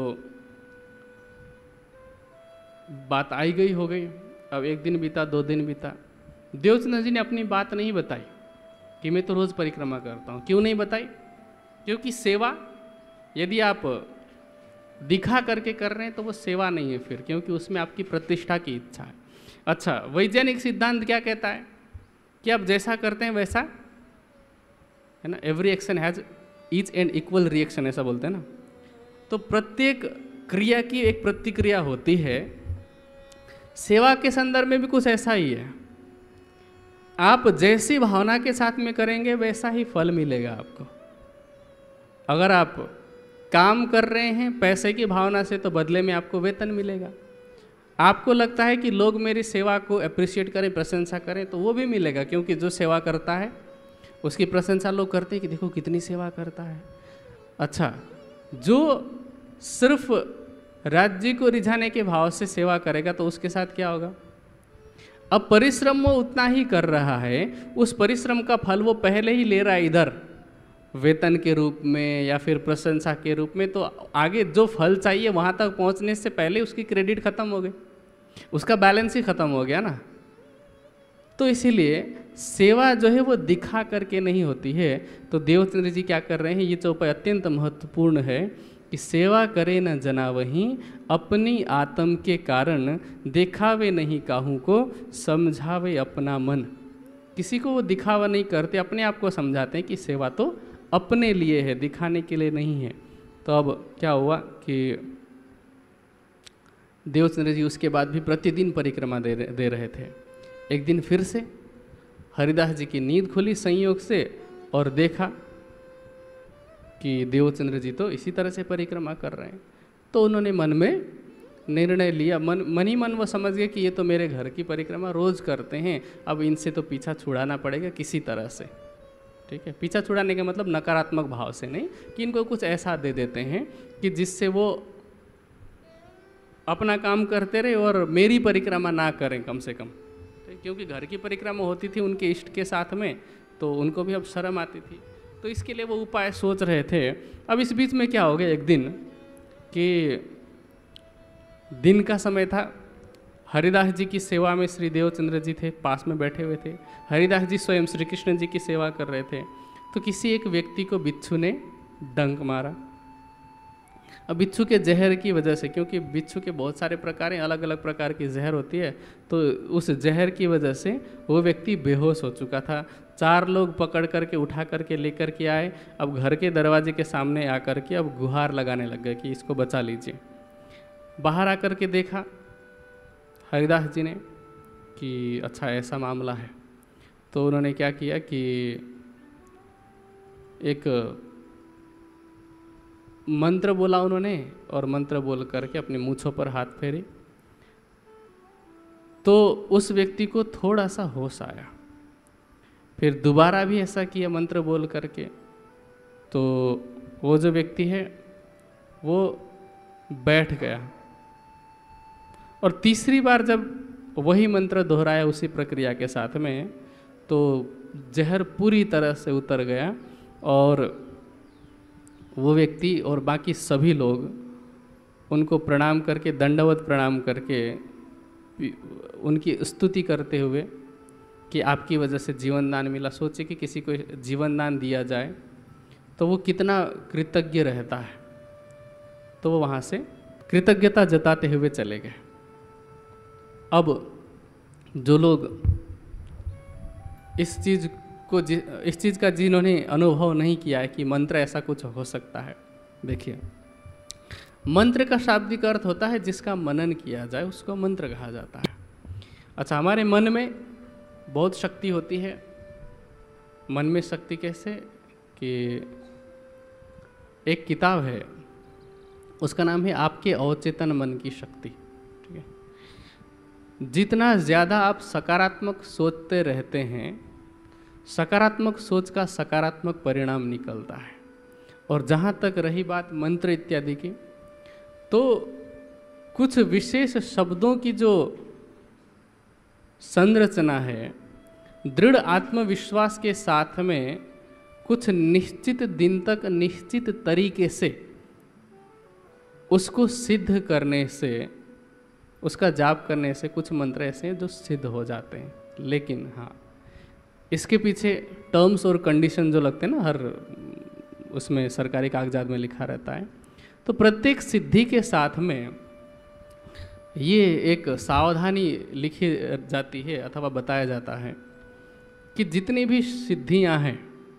बात आई गई हो गई। अब एक दिन बीता, दो दिन बीता, देवचंद्र जी ने अपनी बात नहीं बताई कि मैं तो रोज़ परिक्रमा करता हूँ। क्यों नहीं बताई? क्योंकि सेवा यदि आप दिखा करके कर रहे हैं तो वो सेवा नहीं है फिर, क्योंकि उसमें आपकी प्रतिष्ठा की इच्छा है। अच्छा, वैज्ञानिक सिद्धांत क्या कहता है कि आप जैसा करते हैं वैसा, है ना, every action has each and equal reaction, ऐसा बोलते हैं ना। तो प्रत्येक क्रिया की एक प्रतिक्रिया होती है। सेवा के संदर्भ में भी कुछ ऐसा ही है। आप जैसी भावना के साथ में करेंगे वैसा ही फल मिलेगा आपको। अगर आप काम कर रहे हैं पैसे की भावना से तो बदले में आपको वेतन मिलेगा। आपको लगता है कि लोग मेरी सेवा को अप्रिशिएट करें, प्रशंसा करें, तो वो भी मिलेगा, क्योंकि जो सेवा करता है उसकी प्रशंसा लोग करते हैं कि देखो कितनी सेवा करता है। अच्छा, जो सिर्फ राज्य को रिझाने के भाव से सेवा करेगा तो उसके साथ क्या होगा? अब परिश्रम वो उतना ही कर रहा है, उस परिश्रम का फल वो पहले ही ले रहा है इधर वेतन के रूप में या फिर प्रशंसा के रूप में। तो आगे जो फल चाहिए वहाँ तक पहुँचने से पहले उसकी क्रेडिट खत्म हो गई, उसका बैलेंस ही खत्म हो गया ना। तो इसीलिए सेवा जो है वो दिखा करके नहीं होती है। तो देवचंद्र जी क्या कर रहे हैं, ये चौपाई अत्यंत महत्वपूर्ण है कि सेवा करे न जना वहीं, अपनी आत्म के कारण दिखावे नहीं काहू को, समझावे अपना मन। किसी को वो दिखावा नहीं करते, अपने आप को समझाते हैं कि सेवा तो अपने लिए है, दिखाने के लिए नहीं है। तो अब क्या हुआ कि देवचंद्र जी उसके बाद भी प्रतिदिन परिक्रमा दे दे रहे थे। एक दिन फिर से हरिदास जी की नींद खुली संयोग से, और देखा कि देवचंद्र जी तो इसी तरह से परिक्रमा कर रहे हैं। तो उन्होंने मन में निर्णय लिया, मन मन ही मन वो समझ गए कि ये तो मेरे घर की परिक्रमा रोज़ करते हैं, अब इनसे तो पीछा छुड़ाना पड़ेगा किसी तरह से। ठीक है, पीछा छुड़ाने का मतलब नकारात्मक भाव से नहीं, कि इनको कुछ ऐसा दे देते हैं कि जिससे वो अपना काम करते रहे और मेरी परिक्रमा ना करें कम से कम। क्योंकि घर की परिक्रमा होती थी उनके इष्ट के साथ में, तो उनको भी अब शर्म आती थी। तो इसके लिए वो उपाय सोच रहे थे। अब इस बीच में क्या हो गया, एक दिन कि दिन का समय था, हरिदास जी की सेवा में श्री देवचंद्र जी थे, पास में बैठे हुए थे। हरिदास जी स्वयं श्री कृष्ण जी की सेवा कर रहे थे। तो किसी एक व्यक्ति को बिच्छू ने डंक मारा। अब बिच्छू के जहर की वजह से, क्योंकि बिच्छू के बहुत सारे प्रकार हैं, अलग अलग प्रकार की जहर होती है, तो उस जहर की वजह से वो व्यक्ति बेहोश हो चुका था। चार लोग पकड़ करके उठा करके लेकर के आए। अब घर के दरवाजे के सामने आकर के अब गुहार लगाने लग गए कि इसको बचा लीजिए। बाहर आकर के देखा हरिदास जी ने कि अच्छा ऐसा मामला है, तो उन्होंने क्या किया कि एक मंत्र बोला उन्होंने, और मंत्र बोल करके अपने मूँछों पर हाथ फेरे, तो उस व्यक्ति को थोड़ा सा होश आया। फिर दोबारा भी ऐसा किया मंत्र बोल करके, तो वो जो व्यक्ति है वो बैठ गया। और तीसरी बार जब वही मंत्र दोहराया उसी प्रक्रिया के साथ में, तो जहर पूरी तरह से उतर गया और वो व्यक्ति और बाकी सभी लोग उनको प्रणाम करके, दंडवत प्रणाम करके, उनकी स्तुति करते हुए कि आपकी वजह से जीवन दान मिला। सोचे कि किसी को जीवन दान दिया जाए तो वो कितना कृतज्ञ रहता है, तो वो वहाँ से कृतज्ञता जताते हुए चले गए। अब जो लोग इस चीज़ को इस चीज़ का जिन्होंने अनुभव नहीं किया है कि मंत्र ऐसा कुछ हो सकता है, देखिए मंत्र का शाब्दिक अर्थ होता है जिसका मनन किया जाए उसको मंत्र कहा जाता है। अच्छा, हमारे मन में बहुत शक्ति होती है। मन में शक्ति कैसे कि एक किताब है, उसका नाम है आपके अवचेतन मन की शक्ति। ठीक है, जितना ज़्यादा आप सकारात्मक सोचते रहते हैं, सकारात्मक सोच का सकारात्मक परिणाम निकलता है। और जहाँ तक रही बात मंत्र इत्यादि की, तो कुछ विशेष शब्दों की जो संरचना है, दृढ़ आत्मविश्वास के साथ में कुछ निश्चित दिन तक निश्चित तरीके से उसको सिद्ध करने से, उसका जाप करने से कुछ मंत्र ऐसे हैं जो सिद्ध हो जाते हैं। लेकिन हाँ, इसके पीछे टर्म्स और कंडीशन जो लगते हैं ना, हर उसमें सरकारी कागजात में लिखा रहता है, तो प्रत्येक सिद्धि के साथ में ये एक सावधानी लिखी जाती है अथवा बताया जाता है कि जितनी भी सिद्धियां हैं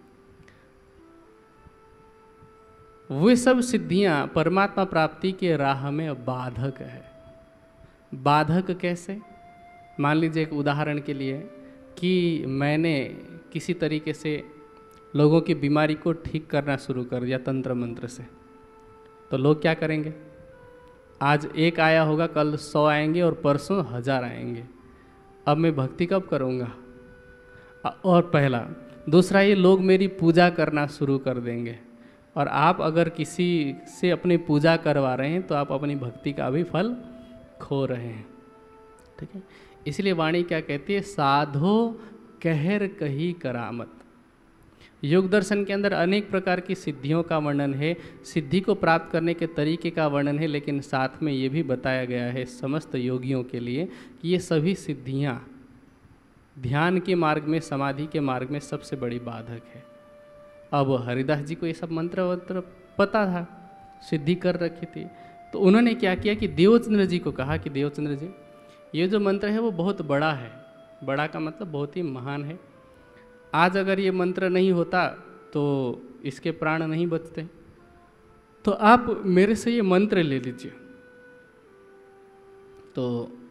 वे सब सिद्धियां परमात्मा प्राप्ति के राह में बाधक है। बाधक कैसे? मान लीजिए एक उदाहरण के लिए कि मैंने किसी तरीके से लोगों की बीमारी को ठीक करना शुरू कर दिया तंत्र मंत्र से, तो लोग क्या करेंगे? आज एक आया होगा, कल सौ आएंगे और परसों हजार आएंगे। अब मैं भक्ति कब करूँगा? और पहला दूसरा, ये लोग मेरी पूजा करना शुरू कर देंगे, और आप अगर किसी से अपनी पूजा करवा रहे हैं तो आप अपनी भक्ति का भी फल खो रहे हैं। ठीक है, इसलिए वाणी क्या कहती है? साधो कहर कही करामत। योग दर्शन के अंदर अनेक प्रकार की सिद्धियों का वर्णन है, सिद्धि को प्राप्त करने के तरीके का वर्णन है, लेकिन साथ में ये भी बताया गया है समस्त योगियों के लिए कि ये सभी सिद्धियाँ ध्यान के मार्ग में, समाधि के मार्ग में सबसे बड़ी बाधक है। अब हरिदास जी को ये सब मंत्र वंत्र पता था, सिद्धि कर रखी थी, तो उन्होंने क्या किया कि देवचंद्र जी को कहा कि देवचंद्र जी, ये जो मंत्र है वो बहुत बड़ा है। बड़ा का मतलब बहुत ही महान है। आज अगर ये मंत्र नहीं होता तो इसके प्राण नहीं बचते, तो आप मेरे से ये मंत्र ले लीजिए। तो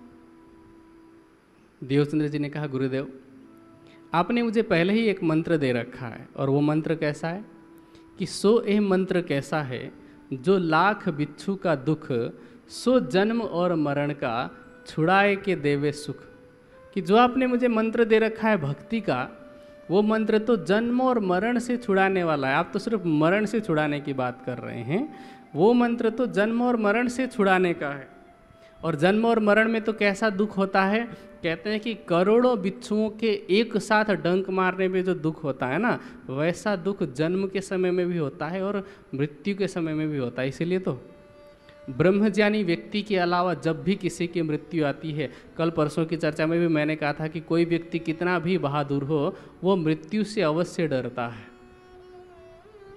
देवचंद्र जी ने कहा, गुरुदेव आपने मुझे पहले ही एक मंत्र दे रखा है, और वो मंत्र कैसा है कि सो ए मंत्र कैसा है जो लाख बिच्छू का दुख, सो जन्म और मरण का छुड़ाए के देवे सुख। कि जो आपने मुझे मंत्र दे रखा है भक्ति का, वो मंत्र तो जन्म और मरण से छुड़ाने वाला है। आप तो सिर्फ मरण से छुड़ाने की बात कर रहे हैं, वो मंत्र तो जन्म और मरण से छुड़ाने का है। और जन्म और मरण में तो कैसा दुख होता है? कहते हैं कि करोड़ों बिच्छुओं के एक साथ डंक मारने में जो दुख होता है ना, वैसा दुख जन्म के समय में भी होता है और मृत्यु के समय में भी होता है। इसीलिए तो ब्रह्मज्ञानी व्यक्ति के अलावा जब भी किसी की मृत्यु आती है, कल परसों की चर्चा में भी मैंने कहा था कि कोई व्यक्ति कितना भी बहादुर हो, वो मृत्यु से अवश्य डरता है।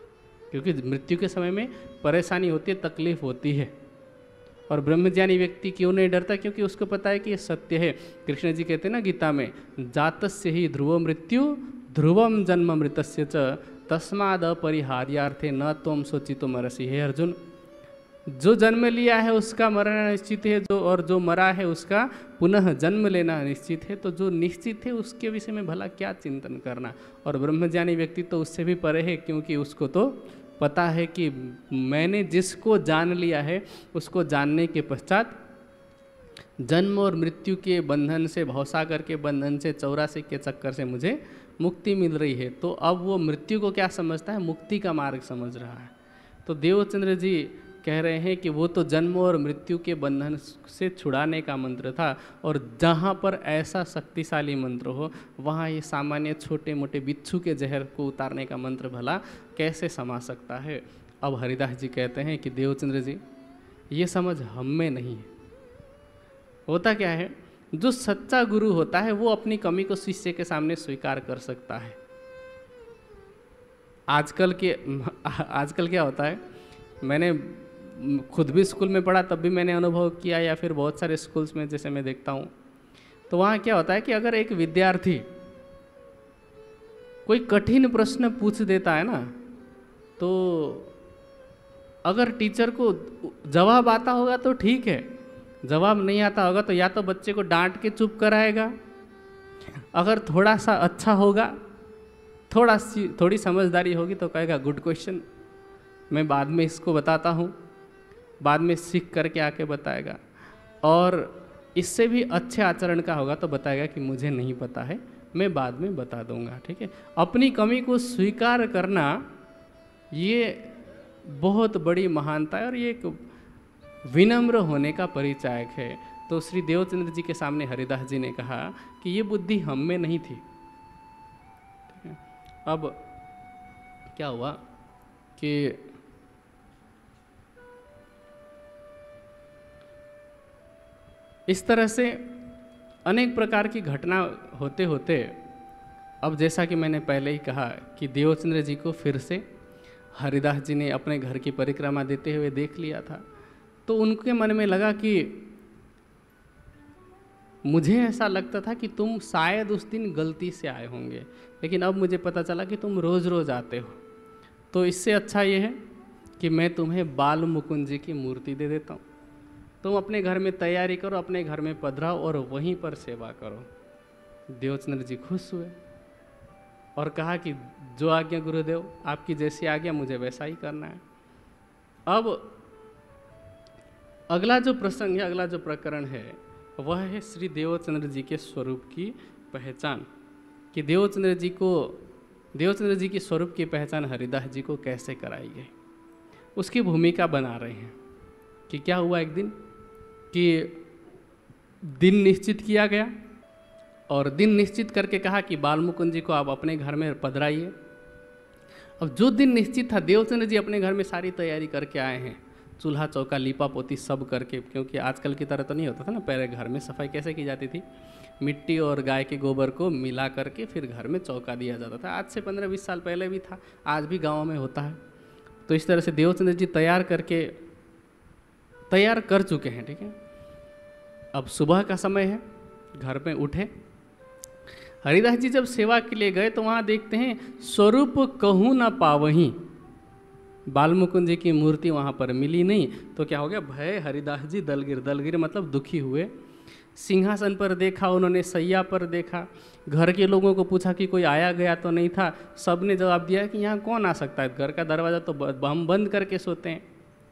क्योंकि मृत्यु के समय में परेशानी होती है, तकलीफ होती है। और ब्रह्मज्ञानी व्यक्ति क्यों नहीं डरता? क्योंकि उसको पता है कि ये सत्य है। कृष्ण जी कहते हैं ना गीता में, जातस्य ही ध्रुव मृत्यु ध्रुवम जन्म मृतस्य च तस्माद अपरिहार्यार्थे न त्वम सोचितो मरसी। हे अर्जुन, जो जन्म लिया है उसका मरना निश्चित है, जो और जो मरा है उसका पुनः जन्म लेना निश्चित है। तो जो निश्चित है उसके विषय में भला क्या चिंतन करना। और ब्रह्मज्ञानी व्यक्ति तो उससे भी परे है, क्योंकि उसको तो पता है कि मैंने जिसको जान लिया है उसको जानने के पश्चात जन्म और मृत्यु के बंधन से, भवसागर के बंधन से, चौरासी के चक्कर से मुझे मुक्ति मिल रही है। तो अब वो मृत्यु को क्या समझता है? मुक्ति का मार्ग समझ रहा है। तो देवचंद्र जी कह रहे हैं कि वो तो जन्म और मृत्यु के बंधन से छुड़ाने का मंत्र था, और जहाँ पर ऐसा शक्तिशाली मंत्र हो वहाँ ये सामान्य छोटे मोटे बिच्छू के जहर को उतारने का मंत्र भला कैसे समा सकता है। अब हरिदास जी कहते हैं कि देवचंद्र जी, ये समझ हम में नहीं है। होता क्या है, जो सच्चा गुरु होता है वो अपनी कमी को शिष्य के सामने स्वीकार कर सकता है। आजकल के आजकल क्या होता है, मैंने खुद भी स्कूल में पढ़ा तब भी मैंने अनुभव किया, या फिर बहुत सारे स्कूल्स में जैसे मैं देखता हूँ, तो वहाँ क्या होता है कि अगर एक विद्यार्थी कोई कठिन प्रश्न पूछ देता है ना, तो अगर टीचर को जवाब आता होगा तो ठीक है, जवाब नहीं आता होगा तो या तो बच्चे को डांट के चुप कराएगा, अगर थोड़ा सा अच्छा होगा, थोड़ा सी थोड़ी समझदारी होगी तो कहेगा गुड क्वेश्चन, मैं बाद में इसको बताता हूँ, बाद में सीख करके आके बताएगा। और इससे भी अच्छे आचरण का होगा तो बताएगा कि मुझे नहीं पता है, मैं बाद में बता दूंगा। ठीक है, अपनी कमी को स्वीकार करना ये बहुत बड़ी महानता है और ये एक विनम्र होने का परिचायक है। तो श्री देवचंद्र जी के सामने हरिदास जी ने कहा कि ये बुद्धि हम में नहीं थी। ठीक है, अब क्या हुआ कि इस तरह से अनेक प्रकार की घटना होते होते अब जैसा कि मैंने पहले ही कहा कि देवचंद्र जी को फिर से हरिदास जी ने अपने घर की परिक्रमा देते हुए देख लिया था। तो उनके मन में लगा कि मुझे ऐसा लगता था कि तुम शायद उस दिन गलती से आए होंगे, लेकिन अब मुझे पता चला कि तुम रोज़ रोज़ आते हो। तो इससे अच्छा ये है कि मैं तुम्हें बाल मुकुंद जी की मूर्ति दे देता हूँ, तुम अपने घर में तैयारी करो, अपने घर में पधराओ और वहीं पर सेवा करो। देवचंद्र जी खुश हुए और कहा कि जो आज्ञा गुरुदेव, आपकी जैसी आज्ञा मुझे वैसा ही करना है। अब अगला जो प्रसंग है, अगला जो प्रकरण है वह है श्री देवचंद्र जी के स्वरूप की पहचान, कि देवचंद्र जी को देवचंद्र जी के स्वरूप की पहचान हरिदास जी को कैसे कराई गई, उसकी भूमिका बना रहे हैं। कि क्या हुआ एक दिन कि दिन निश्चित किया गया और दिन निश्चित करके कहा कि बाल मुकुंद जी को आप अपने घर में पधराइए। अब जो दिन निश्चित था, देवचंद्र जी अपने घर में सारी तैयारी करके आए हैं, चूल्हा चौका लीपा पोती सब करके, क्योंकि आजकल की तरह तो नहीं होता था ना, पहले घर में सफाई कैसे की जाती थी, मिट्टी और गाय के गोबर को मिला करके फिर घर में चौका दिया जाता था। आज से पंद्रह बीस साल पहले भी था, आज भी गाँव में होता है। तो इस तरह से देवचंद्र जी तैयार करके तैयार कर चुके हैं। ठीक है, अब सुबह का समय है, घर में उठे, हरिदास जी जब सेवा के लिए गए तो वहाँ देखते हैं स्वरूप कहूँ न पावहीं, बाल मुकुंद जी की मूर्ति वहाँ पर मिली नहीं। तो क्या हो गया, भय हरिदास जी दलगिर, दलगिर मतलब दुखी हुए। सिंहासन पर देखा उन्होंने, सैया पर देखा, घर के लोगों को पूछा कि कोई आया गया तो नहीं था, सब ने जवाब दिया कि यहाँ कौन आ सकता है, घर का दरवाज़ा तो हम बंद करके सोते हैं।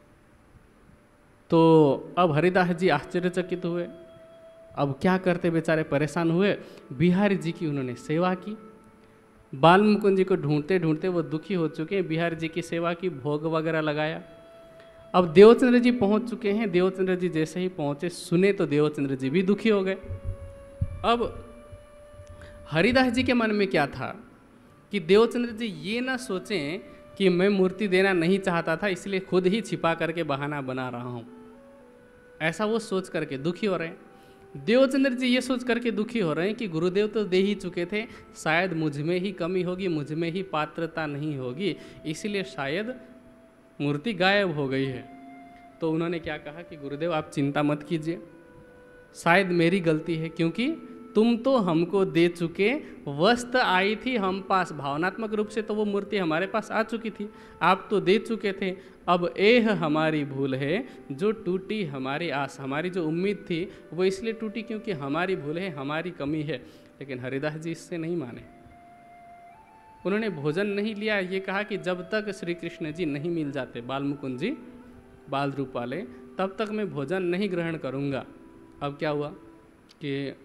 तो अब हरिदास जी आश्चर्यचकित हुए, अब क्या करते, बेचारे परेशान हुए। बिहारी जी की उन्होंने सेवा की, बाल मुकुंद जी को ढूंढते ढूंढते वो दुखी हो चुके हैं, बिहारी जी की सेवा की, भोग वगैरह लगाया। अब देवचंद्र जी पहुंच चुके हैं, देवचंद्र जी जैसे ही पहुंचे सुने तो देवचंद्र जी भी दुखी हो गए। अब हरिदास जी के मन में क्या था कि देवचंद्र जी ये ना सोचें कि मैं मूर्ति देना नहीं चाहता था इसलिए खुद ही छिपा करके बहाना बना रहा हूँ, ऐसा वो सोच करके दुखी हो रहे हैं। देवचंद्र जी ये सोच करके दुखी हो रहे हैं कि गुरुदेव तो दे ही चुके थे, शायद मुझ में ही कमी होगी, मुझ में ही पात्रता नहीं होगी, इसलिए शायद मूर्ति गायब हो गई है। तो उन्होंने क्या कहा कि गुरुदेव आप चिंता मत कीजिए, शायद मेरी गलती है, क्योंकि तुम तो हमको दे चुके, वस्तु आई थी हम पास, भावनात्मक रूप से तो वो मूर्ति हमारे पास आ चुकी थी, आप तो दे चुके थे। अब एह हमारी भूल है जो टूटी हमारी आस, हमारी जो उम्मीद थी वो इसलिए टूटी क्योंकि हमारी भूल है, हमारी कमी है। लेकिन हरिदास जी इससे नहीं माने, उन्होंने भोजन नहीं लिया। ये कहा कि जब तक श्री कृष्ण जी नहीं मिल जाते, बाल मुकुंद जी बाल रूप वाले, तब तक मैं भोजन नहीं ग्रहण करूँगा। अब क्या हुआ कि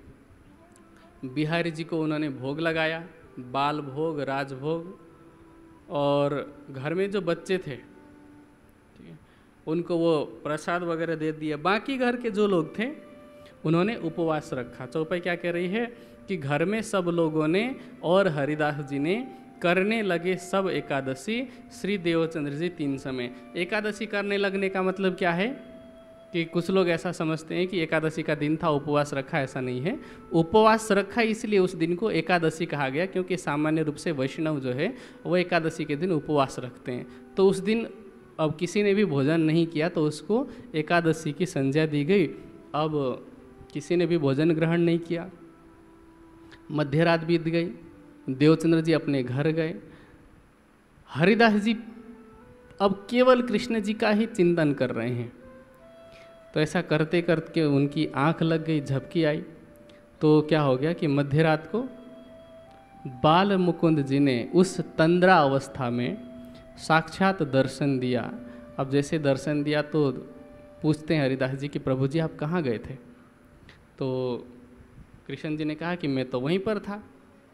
बिहारी जी को उन्होंने भोग लगाया, बाल भोग, राजभोग, और घर में जो बच्चे थे ठीक है उनको वो प्रसाद वगैरह दे दिया। बाकी घर के जो लोग थे उन्होंने उपवास रखा। चौपाई क्या कह रही है कि घर में सब लोगों ने और हरिदास जी ने करने लगे सब एकादशी, श्री देवचंद्र जी तीन समय। एकादशी करने लगने का मतलब क्या है कि कुछ लोग ऐसा समझते हैं कि एकादशी का दिन था, उपवास रखा, ऐसा नहीं है। उपवास रखा इसलिए उस दिन को एकादशी कहा गया क्योंकि सामान्य रूप से वैष्णव जो है वो एकादशी के दिन उपवास रखते हैं। तो उस दिन अब किसी ने भी भोजन नहीं किया तो उसको एकादशी की संज्ञा दी गई। अब किसी ने भी भोजन ग्रहण नहीं किया, मध्य रात बीत गई, देवचंद्र जी अपने घर गए। हरिदास जी अब केवल कृष्ण जी का ही चिंतन कर रहे हैं। तो ऐसा करते करते उनकी आंख लग गई, झपकी आई। तो क्या हो गया कि मध्य रात को बाल मुकुंद जी ने उस तंद्रा अवस्था में साक्षात दर्शन दिया। अब जैसे दर्शन दिया तो पूछते हैं हरिदास जी कि प्रभु जी आप कहाँ गए थे? तो कृष्ण जी ने कहा कि मैं तो वहीं पर था।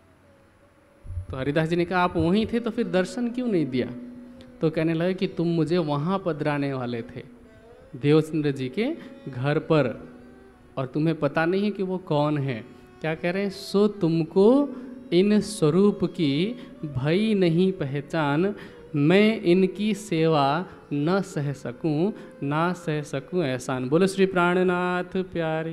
तो हरिदास जी ने कहा आप वहीं थे तो फिर दर्शन क्यों नहीं दिया? तो कहने लगे कि तुम मुझे वहाँ पधराने वाले थे, देवचंद्र जी के घर पर, और तुम्हें पता नहीं है कि वो कौन है। क्या कह रहे हैं? सो तुमको इन स्वरूप की भई नहीं पहचान, मैं इनकी सेवा न सह सकूं, ना सह सकूं एहसान। बोलो श्री प्राणनाथ प्यारे।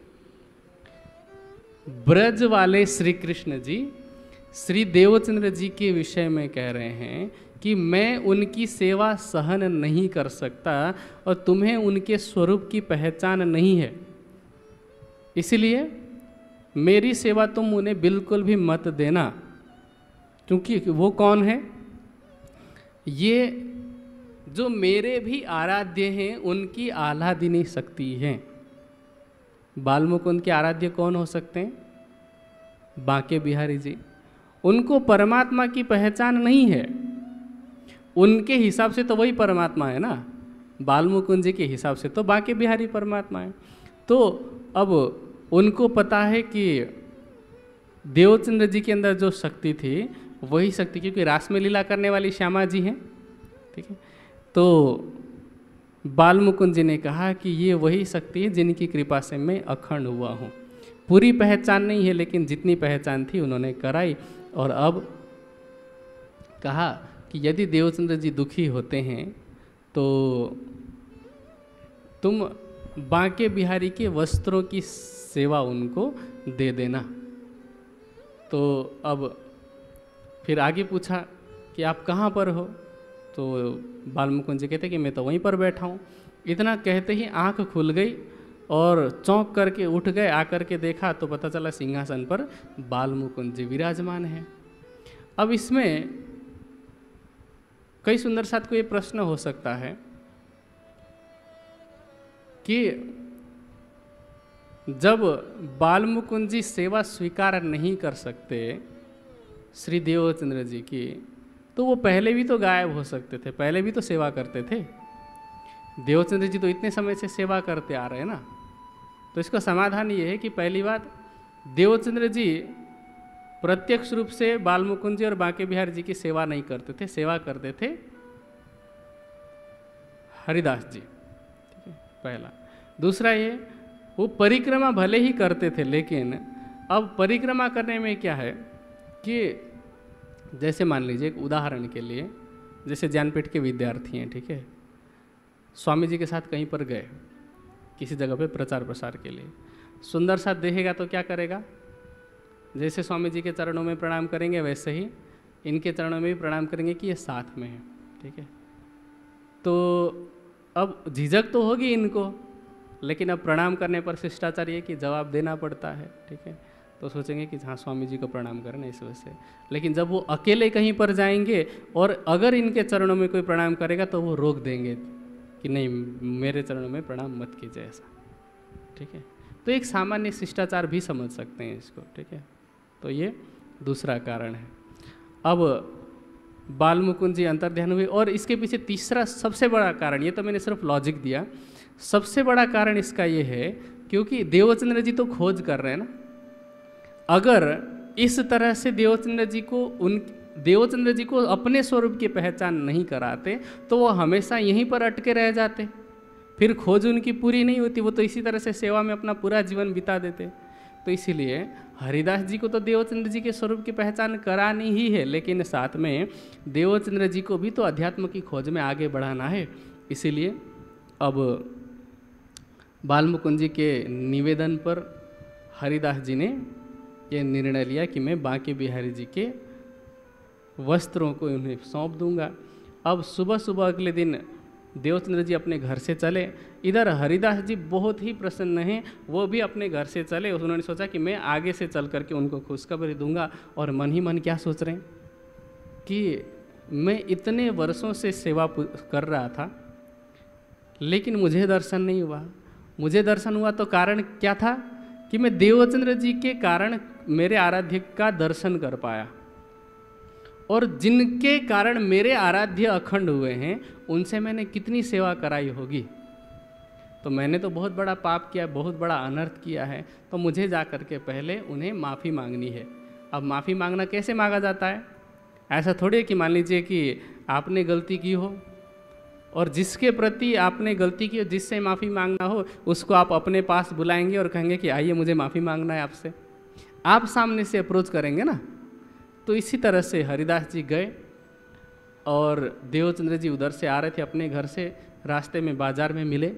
ब्रज वाले श्री कृष्ण जी श्री देवचंद्र जी के विषय में कह रहे हैं कि मैं उनकी सेवा सहन नहीं कर सकता और तुम्हें उनके स्वरूप की पहचान नहीं है, इसलिए मेरी सेवा तुम उन्हें बिल्कुल भी मत देना। क्योंकि वो कौन है? ये जो मेरे भी आराध्य हैं, उनकी आह्लादिनी शक्ति हैं। बाल मुकुंद के आराध्य कौन हो सकते हैं? बांके बिहारी जी। उनको परमात्मा की पहचान नहीं है, उनके हिसाब से तो वही परमात्मा है ना, बाल मुकुंद जी के हिसाब से तो बांके बिहारी परमात्मा है। तो अब उनको पता है कि देवचंद्र जी के अंदर जो शक्ति थी वही शक्ति, क्योंकि रास में लीला करने वाली श्यामा जी हैं, ठीक है। तो बाल मुकुंद जी ने कहा कि ये वही शक्ति है जिनकी कृपा से मैं अखंड हुआ हूँ। पूरी पहचान नहीं है लेकिन जितनी पहचान थी उन्होंने कराई। और अब कहा कि यदि देवचंद्र जी दुखी होते हैं तो तुम बांके बिहारी के वस्त्रों की सेवा उनको दे देना। तो अब फिर आगे पूछा कि आप कहाँ पर हो? तो बाल मुकुंद जी कहते कि मैं तो वहीं पर बैठा हूँ। इतना कहते ही आंख खुल गई और चौंक करके उठ गए। आकर के देखा तो पता चला सिंहासन पर बाल मुकुंद जी विराजमान हैं। अब इसमें कई सुंदर साथ को ये प्रश्न हो सकता है कि जब बाल मुकुंद जी सेवा स्वीकार नहीं कर सकते श्री देवचंद्र जी की, तो वो पहले भी तो गायब हो सकते थे, पहले भी तो सेवा करते थे। देवचंद्र जी तो इतने समय से सेवा करते आ रहे हैं ना। तो इसका समाधान ये है कि पहली बात, देवचंद्र जी प्रत्यक्ष रूप से बाल मुकुंद जी और बांके बिहारी जी की सेवा नहीं करते थे, सेवा करते थे हरिदास जी, ठीक है, पहला। दूसरा ये, वो परिक्रमा भले ही करते थे लेकिन अब परिक्रमा करने में क्या है कि जैसे मान लीजिए एक उदाहरण के लिए, जैसे ज्ञानपीठ के विद्यार्थी हैं, ठीक है, स्वामी जी के साथ कहीं पर गए किसी जगह पे प्रचार प्रसार के लिए। सुंदर सा देखेगा तो क्या करेगा? जैसे स्वामी जी के चरणों में प्रणाम करेंगे वैसे ही इनके चरणों में भी प्रणाम करेंगे कि ये साथ में है। ठीक है, तो अब झिझक तो होगी इनको, लेकिन अब प्रणाम करने पर शिष्टाचार ये कि जवाब देना पड़ता है। ठीक है, तो सोचेंगे कि हाँ स्वामी जी को प्रणाम करना इस वजह से। लेकिन जब वो अकेले कहीं पर जाएंगे और अगर इनके चरणों में कोई प्रणाम करेगा तो वो रोक देंगे कि नहीं, मेरे चरणों में प्रणाम मत कीजिए ऐसा। ठीक है, तो एक सामान्य शिष्टाचार भी समझ सकते हैं इसको। ठीक है, तो ये दूसरा कारण है। अब बाल मुकुंद जी अंतर्ध्यान हुए, और इसके पीछे तीसरा सबसे बड़ा कारण, ये तो मैंने सिर्फ लॉजिक दिया, सबसे बड़ा कारण इसका ये है क्योंकि देवचंद्र जी तो खोज कर रहे हैं ना। अगर इस तरह से देवचंद्र जी को उन देवचंद्र जी को अपने स्वरूप की पहचान नहीं कराते तो वो हमेशा यहीं पर अटके रह जाते, फिर खोज उनकी पूरी नहीं होती, वो तो इसी तरह से सेवा में अपना पूरा जीवन बिता देते। तो इसीलिए हरिदास जी को तो देवचंद्र जी के स्वरूप की पहचान करानी ही है, लेकिन साथ में देवचंद्र जी को भी तो अध्यात्म की खोज में आगे बढ़ाना है। इसीलिए अब बाल मुकुंद जी के निवेदन पर हरिदास जी ने ये निर्णय लिया कि मैं बांके बिहारी जी के वस्त्रों को उन्हें सौंप दूंगा। अब सुबह सुबह अगले दिन देवचंद्र जी अपने घर से चले, इधर हरिदास जी बहुत ही प्रसन्न हैं, वो भी अपने घर से चले। उन्होंने सोचा कि मैं आगे से चल करके उनको खुशखबरी दूंगा, और मन ही मन क्या सोच रहे हैं कि मैं इतने वर्षों से सेवा कर रहा था लेकिन मुझे दर्शन नहीं हुआ। मुझे दर्शन हुआ तो कारण क्या था कि मैं देवचंद्र जी के कारण मेरे आराध्य का दर्शन कर पाया, और जिनके कारण मेरे आराध्य अखंड हुए हैं उनसे मैंने कितनी सेवा कराई होगी। तो मैंने तो बहुत बड़ा पाप किया, बहुत बड़ा अनर्थ किया है, तो मुझे जा कर के पहले उन्हें माफ़ी मांगनी है। अब माफ़ी मांगना कैसे मांगा जाता है? ऐसा थोड़ी है कि मान लीजिए कि आपने गलती की हो और जिसके प्रति आपने गलती की हो, जिससे माफ़ी मांगना हो, उसको आप अपने पास बुलाएंगे और कहेंगे कि आइए मुझे माफ़ी मांगना है आपसे, आप सामने से अप्रोच करेंगे ना। तो इसी तरह से हरिदास जी गए और देवचंद्र जी उधर से आ रहे थे अपने घर से, रास्ते में बाजार में मिले।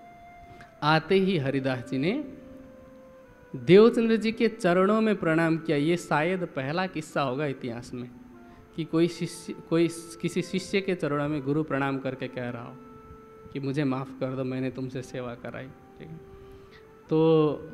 आते ही हरिदास जी ने देवचंद्र जी के चरणों में प्रणाम किया। ये शायद पहला किस्सा होगा इतिहास में कि कोई शिष्य कोई किसी शिष्य के चरणों में गुरु प्रणाम करके कह रहा हो कि मुझे माफ़ कर दो, मैंने तुमसे सेवा कराई। ठीक है, तो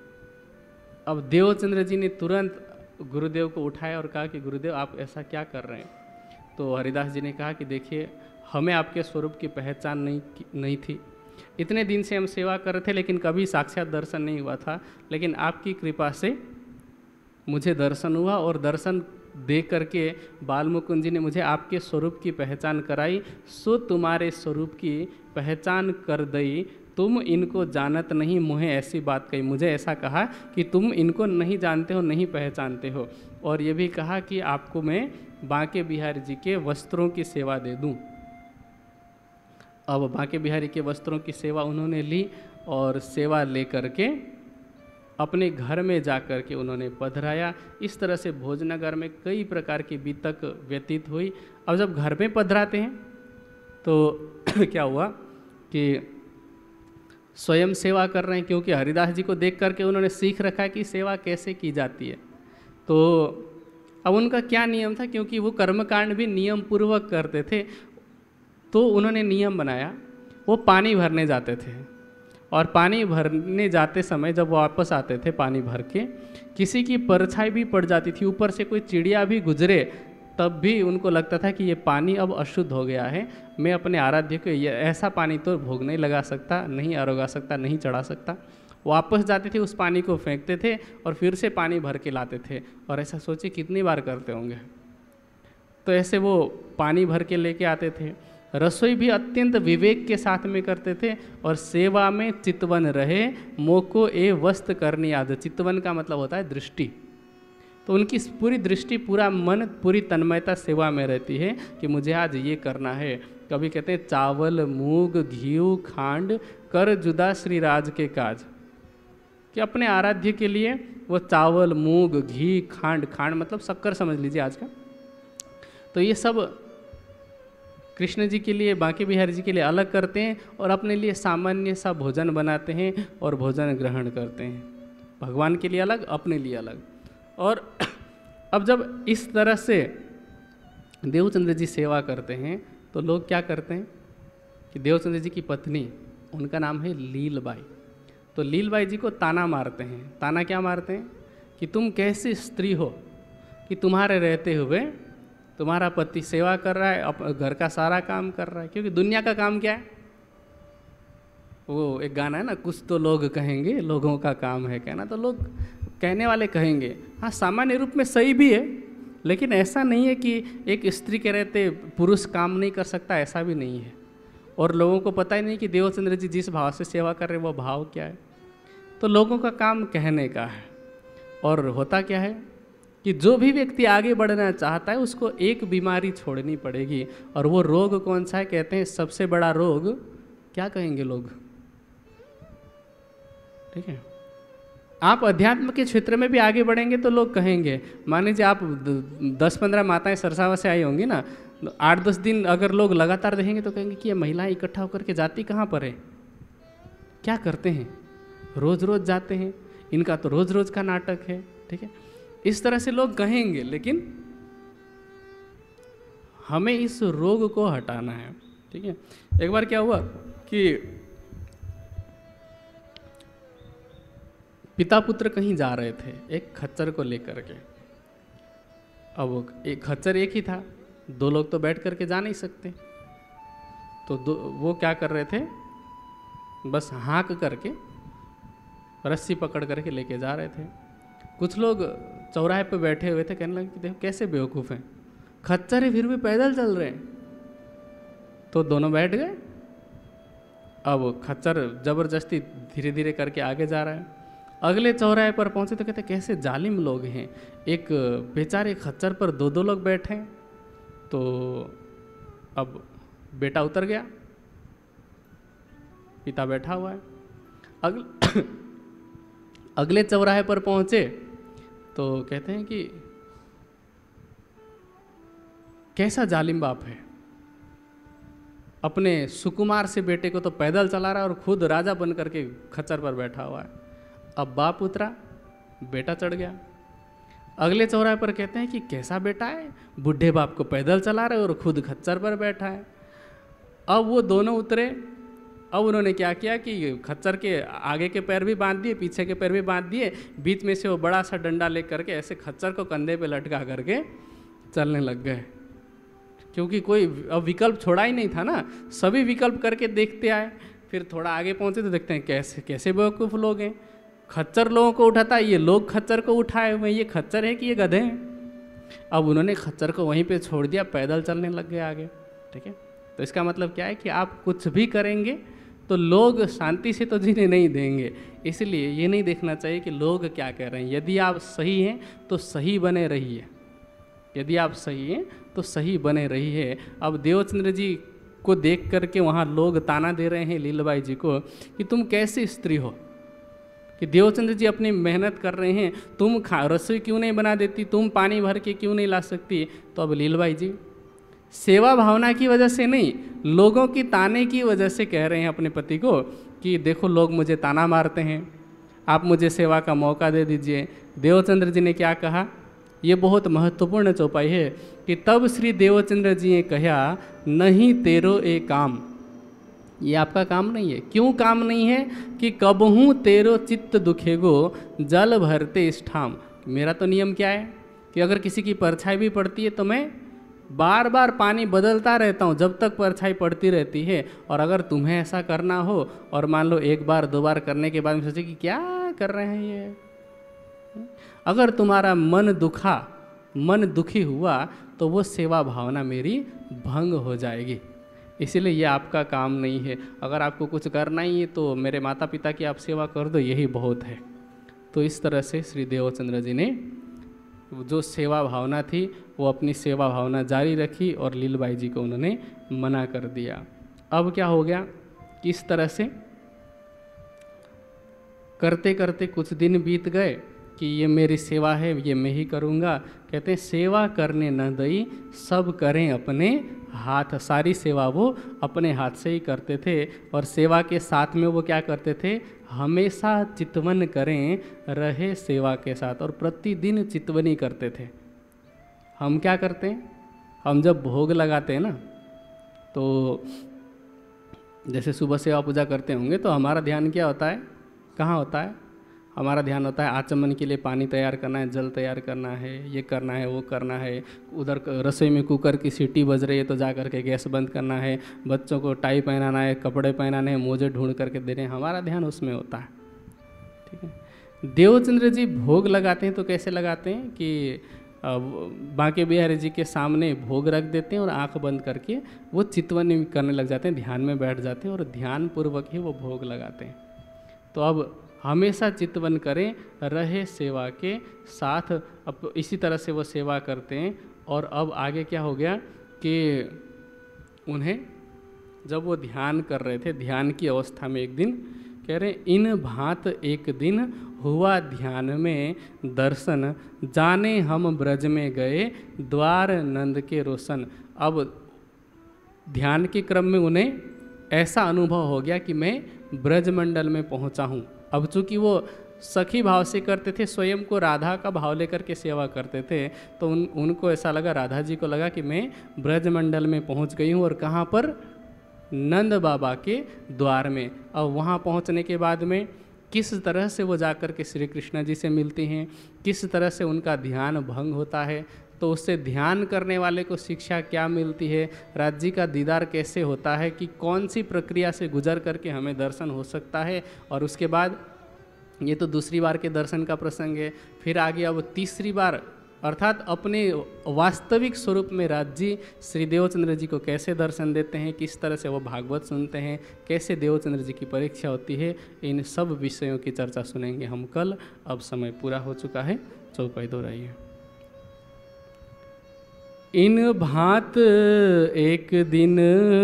अब देवचंद्र जी ने तुरंत गुरुदेव को उठाया और कहा कि गुरुदेव आप ऐसा क्या कर रहे हैं? तो हरिदास जी ने कहा कि देखिए, हमें आपके स्वरूप की पहचान नहीं नहीं थी, इतने दिन से हम सेवा कर रहे थे लेकिन कभी साक्षात दर्शन नहीं हुआ था, लेकिन आपकी कृपा से मुझे दर्शन हुआ, और दर्शन देख करके बाल मुकुंद जी ने मुझे आपके स्वरूप की पहचान कराई। सो तुम्हारे स्वरूप की पहचान कर दई, तुम इनको जानत नहीं, मुझे ऐसी बात कही। मुझे ऐसा कहा कि तुम इनको नहीं जानते हो, नहीं पहचानते हो, और ये भी कहा कि आपको मैं बांके बिहारी जी के वस्त्रों की सेवा दे दूं। अब बांके बिहारी के वस्त्रों की सेवा उन्होंने ली, और सेवा ले करके अपने घर में जा कर के उन्होंने पधराया। इस तरह से भोजनगर में कई प्रकार की बीतक व्यतीत हुई। अब जब घर में पधराते हैं तो क्या हुआ कि स्वयं सेवा कर रहे हैं, क्योंकि हरिदास जी को देख करके उन्होंने सीख रखा है कि सेवा कैसे की जाती है। तो अब उनका क्या नियम था, क्योंकि वो कर्मकांड भी नियम पूर्वक करते थे, तो उन्होंने नियम बनाया, वो पानी भरने जाते थे, और पानी भरने जाते समय जब वापस आते थे पानी भर के, किसी की परछाई भी पड़ जाती थी, ऊपर से कोई चिड़िया भी गुजरे, तब भी उनको लगता था कि ये पानी अब अशुद्ध हो गया है, मैं अपने आराध्य को ये ऐसा पानी तो भोग नहीं लगा सकता, नहीं आरोगा सकता, नहीं चढ़ा सकता। वापस जाते थे, उस पानी को फेंकते थे और फिर से पानी भर के लाते थे, और ऐसा सोचिए कितनी बार करते होंगे। तो ऐसे वो पानी भर के लेके आते थे। रसोई भी अत्यंत विवेक के साथ में करते थे, और सेवा में चितवन रहे, मोको ए वस्त करनी याद। चितवन का मतलब होता है दृष्टि। तो उनकी पूरी दृष्टि, पूरा मन, पूरी तन्मयता सेवा में रहती है कि मुझे आज ये करना है। कभी कहते हैं चावल मूग घी खांड कर जुदा श्री राज के काज, कि अपने आराध्य के लिए वो चावल मूग घी खांड, खांड मतलब शक्कर समझ लीजिए आज का, तो ये सब कृष्ण जी के लिए, बांके बिहारी जी के लिए अलग करते हैं, और अपने लिए सामान्य सा भोजन बनाते हैं और भोजन ग्रहण करते हैं। भगवान के लिए अलग, अपने लिए अलग। और अब जब इस तरह से देवचंद्र जी सेवा करते हैं तो लोग क्या करते हैं कि देवचंद्र जी की पत्नी, उनका नाम है लीलबाई, तो लीलबाई जी को ताना मारते हैं। ताना क्या मारते हैं कि तुम कैसी स्त्री हो कि तुम्हारे रहते हुए तुम्हारा पति सेवा कर रहा है, अप घर का सारा काम कर रहा है। क्योंकि दुनिया का काम क्या है, वो एक गाना है ना, कुछ तो लोग कहेंगे लोगों का काम है कहना, तो लोग कहने वाले कहेंगे। हाँ, सामान्य रूप में सही भी है, लेकिन ऐसा नहीं है कि एक स्त्री के रहते पुरुष काम नहीं कर सकता, ऐसा भी नहीं है। और लोगों को पता ही नहीं कि देवचंद्र जी जिस भाव से सेवा कर रहे हैं वो भाव क्या है। तो लोगों का काम कहने का है। और होता क्या है कि जो भी व्यक्ति आगे बढ़ना चाहता है उसको एक बीमारी छोड़नी पड़ेगी, और वो रोग कौन सा है? कहते हैं सबसे बड़ा रोग, क्या कहेंगे लोग, ठीक है, आप अध्यात्म के क्षेत्र में भी आगे बढ़ेंगे तो लोग कहेंगे, मान लीजिए आप दस पंद्रह माताएं सरसावा से आई होंगी ना, आठ दस दिन अगर लोग लगातार देखेंगे तो कहेंगे कि ये महिलाएं इकट्ठा होकर के जाती कहाँ पर है, क्या करते हैं, रोज रोज जाते हैं, इनका तो रोज रोज का नाटक है, ठीक है। इस तरह से लोग कहेंगे, लेकिन हमें इस रोग को हटाना है, ठीक है। एक बार क्या हुआ कि पिता पुत्र कहीं जा रहे थे एक खच्चर को लेकर के। अब एक खच्चर एक ही था, दो लोग तो बैठ करके जा नहीं सकते, तो दो वो क्या कर रहे थे, बस हाँक करके रस्सी पकड़ करके लेके जा रहे थे। कुछ लोग चौराहे पे बैठे हुए थे, कहने लगे कि देखो कैसे बेवकूफ़ हैं, खच्चर है फिर भी पैदल चल रहे हैं। तो दोनों बैठ गए। अब खच्चर जबरदस्ती धीरे धीरे करके आगे जा रहा है। अगले चौराहे पर पहुंचे तो कहते कैसे जालिम लोग हैं, एक बेचारे खच्चर पर दो दो लोग बैठे हैं। तो अब बेटा उतर गया, पिता बैठा हुआ है। अगले अगले चौराहे पर पहुंचे तो कहते हैं कि कैसा जालिम बाप है, अपने सुकुमार से बेटे को तो पैदल चला रहा है और खुद राजा बन करके खच्चर पर बैठा हुआ है। अब बाप उतरा, बेटा चढ़ गया। अगले चौराहे पर कहते हैं कि कैसा बेटा है, बूढ़े बाप को पैदल चला रहे और खुद खच्चर पर बैठा है। अब वो दोनों उतरे। अब उन्होंने क्या किया कि खच्चर के आगे के पैर भी बांध दिए, पीछे के पैर भी बांध दिए, बीच में से वो बड़ा सा डंडा ले करके ऐसे खच्चर को कंधे पे लटका करके चलने लग गए। क्योंकि कोई अब विकल्प छोड़ा ही नहीं था ना, सभी विकल्प करके देखते आए। फिर थोड़ा आगे पहुंचे तो देखते हैं कैसे कैसे बेवकूफ़ लोग हैं, खच्चर लोगों को उठाता है, ये लोग खच्चर को उठाए हुए, ये खच्चर है कि ये गधे हैं। अब उन्होंने खच्चर को वहीं पे छोड़ दिया, पैदल चलने लग गए आगे, ठीक है। तो इसका मतलब क्या है कि आप कुछ भी करेंगे तो लोग शांति से तो जीने नहीं देंगे। इसलिए ये नहीं देखना चाहिए कि लोग क्या कह रहे हैं। यदि आप सही हैं तो सही बने रहिए, यदि आप सही हैं तो सही बने रहिए। अब देवचंद्र जी को देख करके वहाँ लोग ताना दे रहे हैं लीलाबाई जी को कि तुम कैसी स्त्री हो, कि देवचंद्र जी अपनी मेहनत कर रहे हैं, तुम खा रसोई क्यों नहीं बना देती, तुम पानी भर के क्यों नहीं ला सकती। तो अब लीलाबाई जी सेवा भावना की वजह से नहीं, लोगों की ताने की वजह से कह रहे हैं अपने पति को कि देखो लोग मुझे ताना मारते हैं, आप मुझे सेवा का मौका दे दीजिए। देवचंद्र जी ने क्या कहा, ये बहुत महत्वपूर्ण चौपाई है कि तब श्री देवचंद्र जी ने कहा नहीं तेरो ए काम, ये आपका काम नहीं है। क्यों काम नहीं है कि कबहूँ तेरो चित्त दुखेगो जल भरते इस ठाम। मेरा तो नियम क्या है कि अगर किसी की परछाई भी पड़ती है तो मैं बार बार पानी बदलता रहता हूँ जब तक परछाई पड़ती रहती है। और अगर तुम्हें ऐसा करना हो और मान लो एक बार दो बार करने के बाद में सोचे कि क्या कर रहे हैं ये, अगर तुम्हारा मन दुखा मन दुखी हुआ तो वो सेवा भावना मेरी भंग हो जाएगी। इसीलिए ये आपका काम नहीं है। अगर आपको कुछ करना ही है तो मेरे माता पिता की आप सेवा कर दो, यही बहुत है। तो इस तरह से श्री देवचंद्र जी ने जो सेवा भावना थी वो अपनी सेवा भावना जारी रखी और लीलाबाई जी को उन्होंने मना कर दिया। अब क्या हो गया, इस तरह से करते करते कुछ दिन बीत गए कि ये मेरी सेवा है, ये मैं ही करूँगा। कहते हैं सेवा करने न दई सब करें अपने हाथ। सारी सेवा वो अपने हाथ से ही करते थे और सेवा के साथ में वो क्या करते थे, हमेशा चितवन करें रहे सेवा के साथ। और प्रतिदिन चितवनी करते थे। हम क्या करते हैं, हम जब भोग लगाते हैं ना, तो जैसे सुबह सेवा पूजा करते होंगे तो हमारा ध्यान क्या होता है, कहाँ होता है, हमारा ध्यान होता है आचमन के लिए पानी तैयार करना है, जल तैयार करना है, ये करना है, वो करना है। उधर रसोई में कुकर की सीटी बज रही है तो जा करके गैस बंद करना है, बच्चों को टाई पहनाना है, कपड़े पहनाने हैं, मोजे ढूंढ करके देने हैं, हमारा ध्यान उसमें होता है। ठीक है। देवचंद्र जी भोग लगाते हैं तो कैसे लगाते हैं कि बांके बिहारी जी के सामने भोग रख देते हैं और आंख बंद करके वो चितवन करने लग जाते हैं, ध्यान में बैठ जाते हैं और ध्यान पूर्वक ही वो भोग लगाते हैं। तो अब हमेशा चितवन करें रहे सेवा के साथ। अब इसी तरह से वो सेवा करते हैं। और अब आगे क्या हो गया कि उन्हें जब वो ध्यान कर रहे थे, ध्यान की अवस्था में एक दिन कह रहे, इन भांत एक दिन हुआ ध्यान में दर्शन, जाने हम ब्रज में गए द्वार नंद के रोशन। अब ध्यान के क्रम में उन्हें ऐसा अनुभव हो गया कि मैं ब्रजमंडल में पहुंचा हूं। अब चूंकि वो सखी भाव से करते थे, स्वयं को राधा का भाव लेकर के सेवा करते थे, तो उन उनको ऐसा लगा, राधा जी को लगा कि मैं ब्रजमंडल में पहुंच गई हूं। और कहाँ पर, नंद बाबा के द्वार में। अब वहाँ पहुँचने के बाद में किस तरह से वो जाकर के श्री कृष्ण जी से मिलती हैं, किस तरह से उनका ध्यान भंग होता है, तो उससे ध्यान करने वाले को शिक्षा क्या मिलती है, राज्य का दीदार कैसे होता है, कि कौन सी प्रक्रिया से गुजर करके हमें दर्शन हो सकता है। और उसके बाद ये तो दूसरी बार के दर्शन का प्रसंग है। फिर आगे अब तीसरी बार, अर्थात अपने वास्तविक स्वरूप में राज्य श्री देवचंद्र जी को कैसे दर्शन देते हैं, किस तरह से वो भागवत सुनते हैं, कैसे देवचंद्र जी की परीक्षा होती है, इन सब विषयों की चर्चा सुनेंगे हम कल। अब समय पूरा हो चुका है, चौपाई दोहराइए। इन भांत एक दिन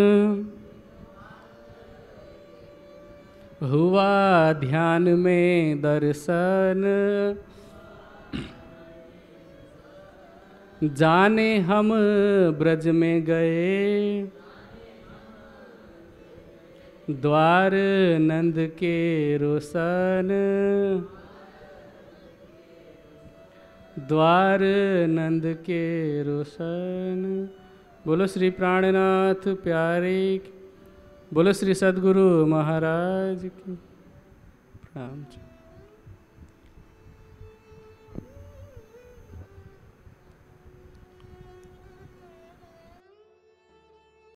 हुआ ध्यान में दर्शन, जाने हम ब्रज में गए द्वार नंद के रोशन, द्वार नंद के रोशन। बोलो श्री प्राणनाथ प्यारे, बोलो श्री सद्गुरु महाराज की प्रणाम।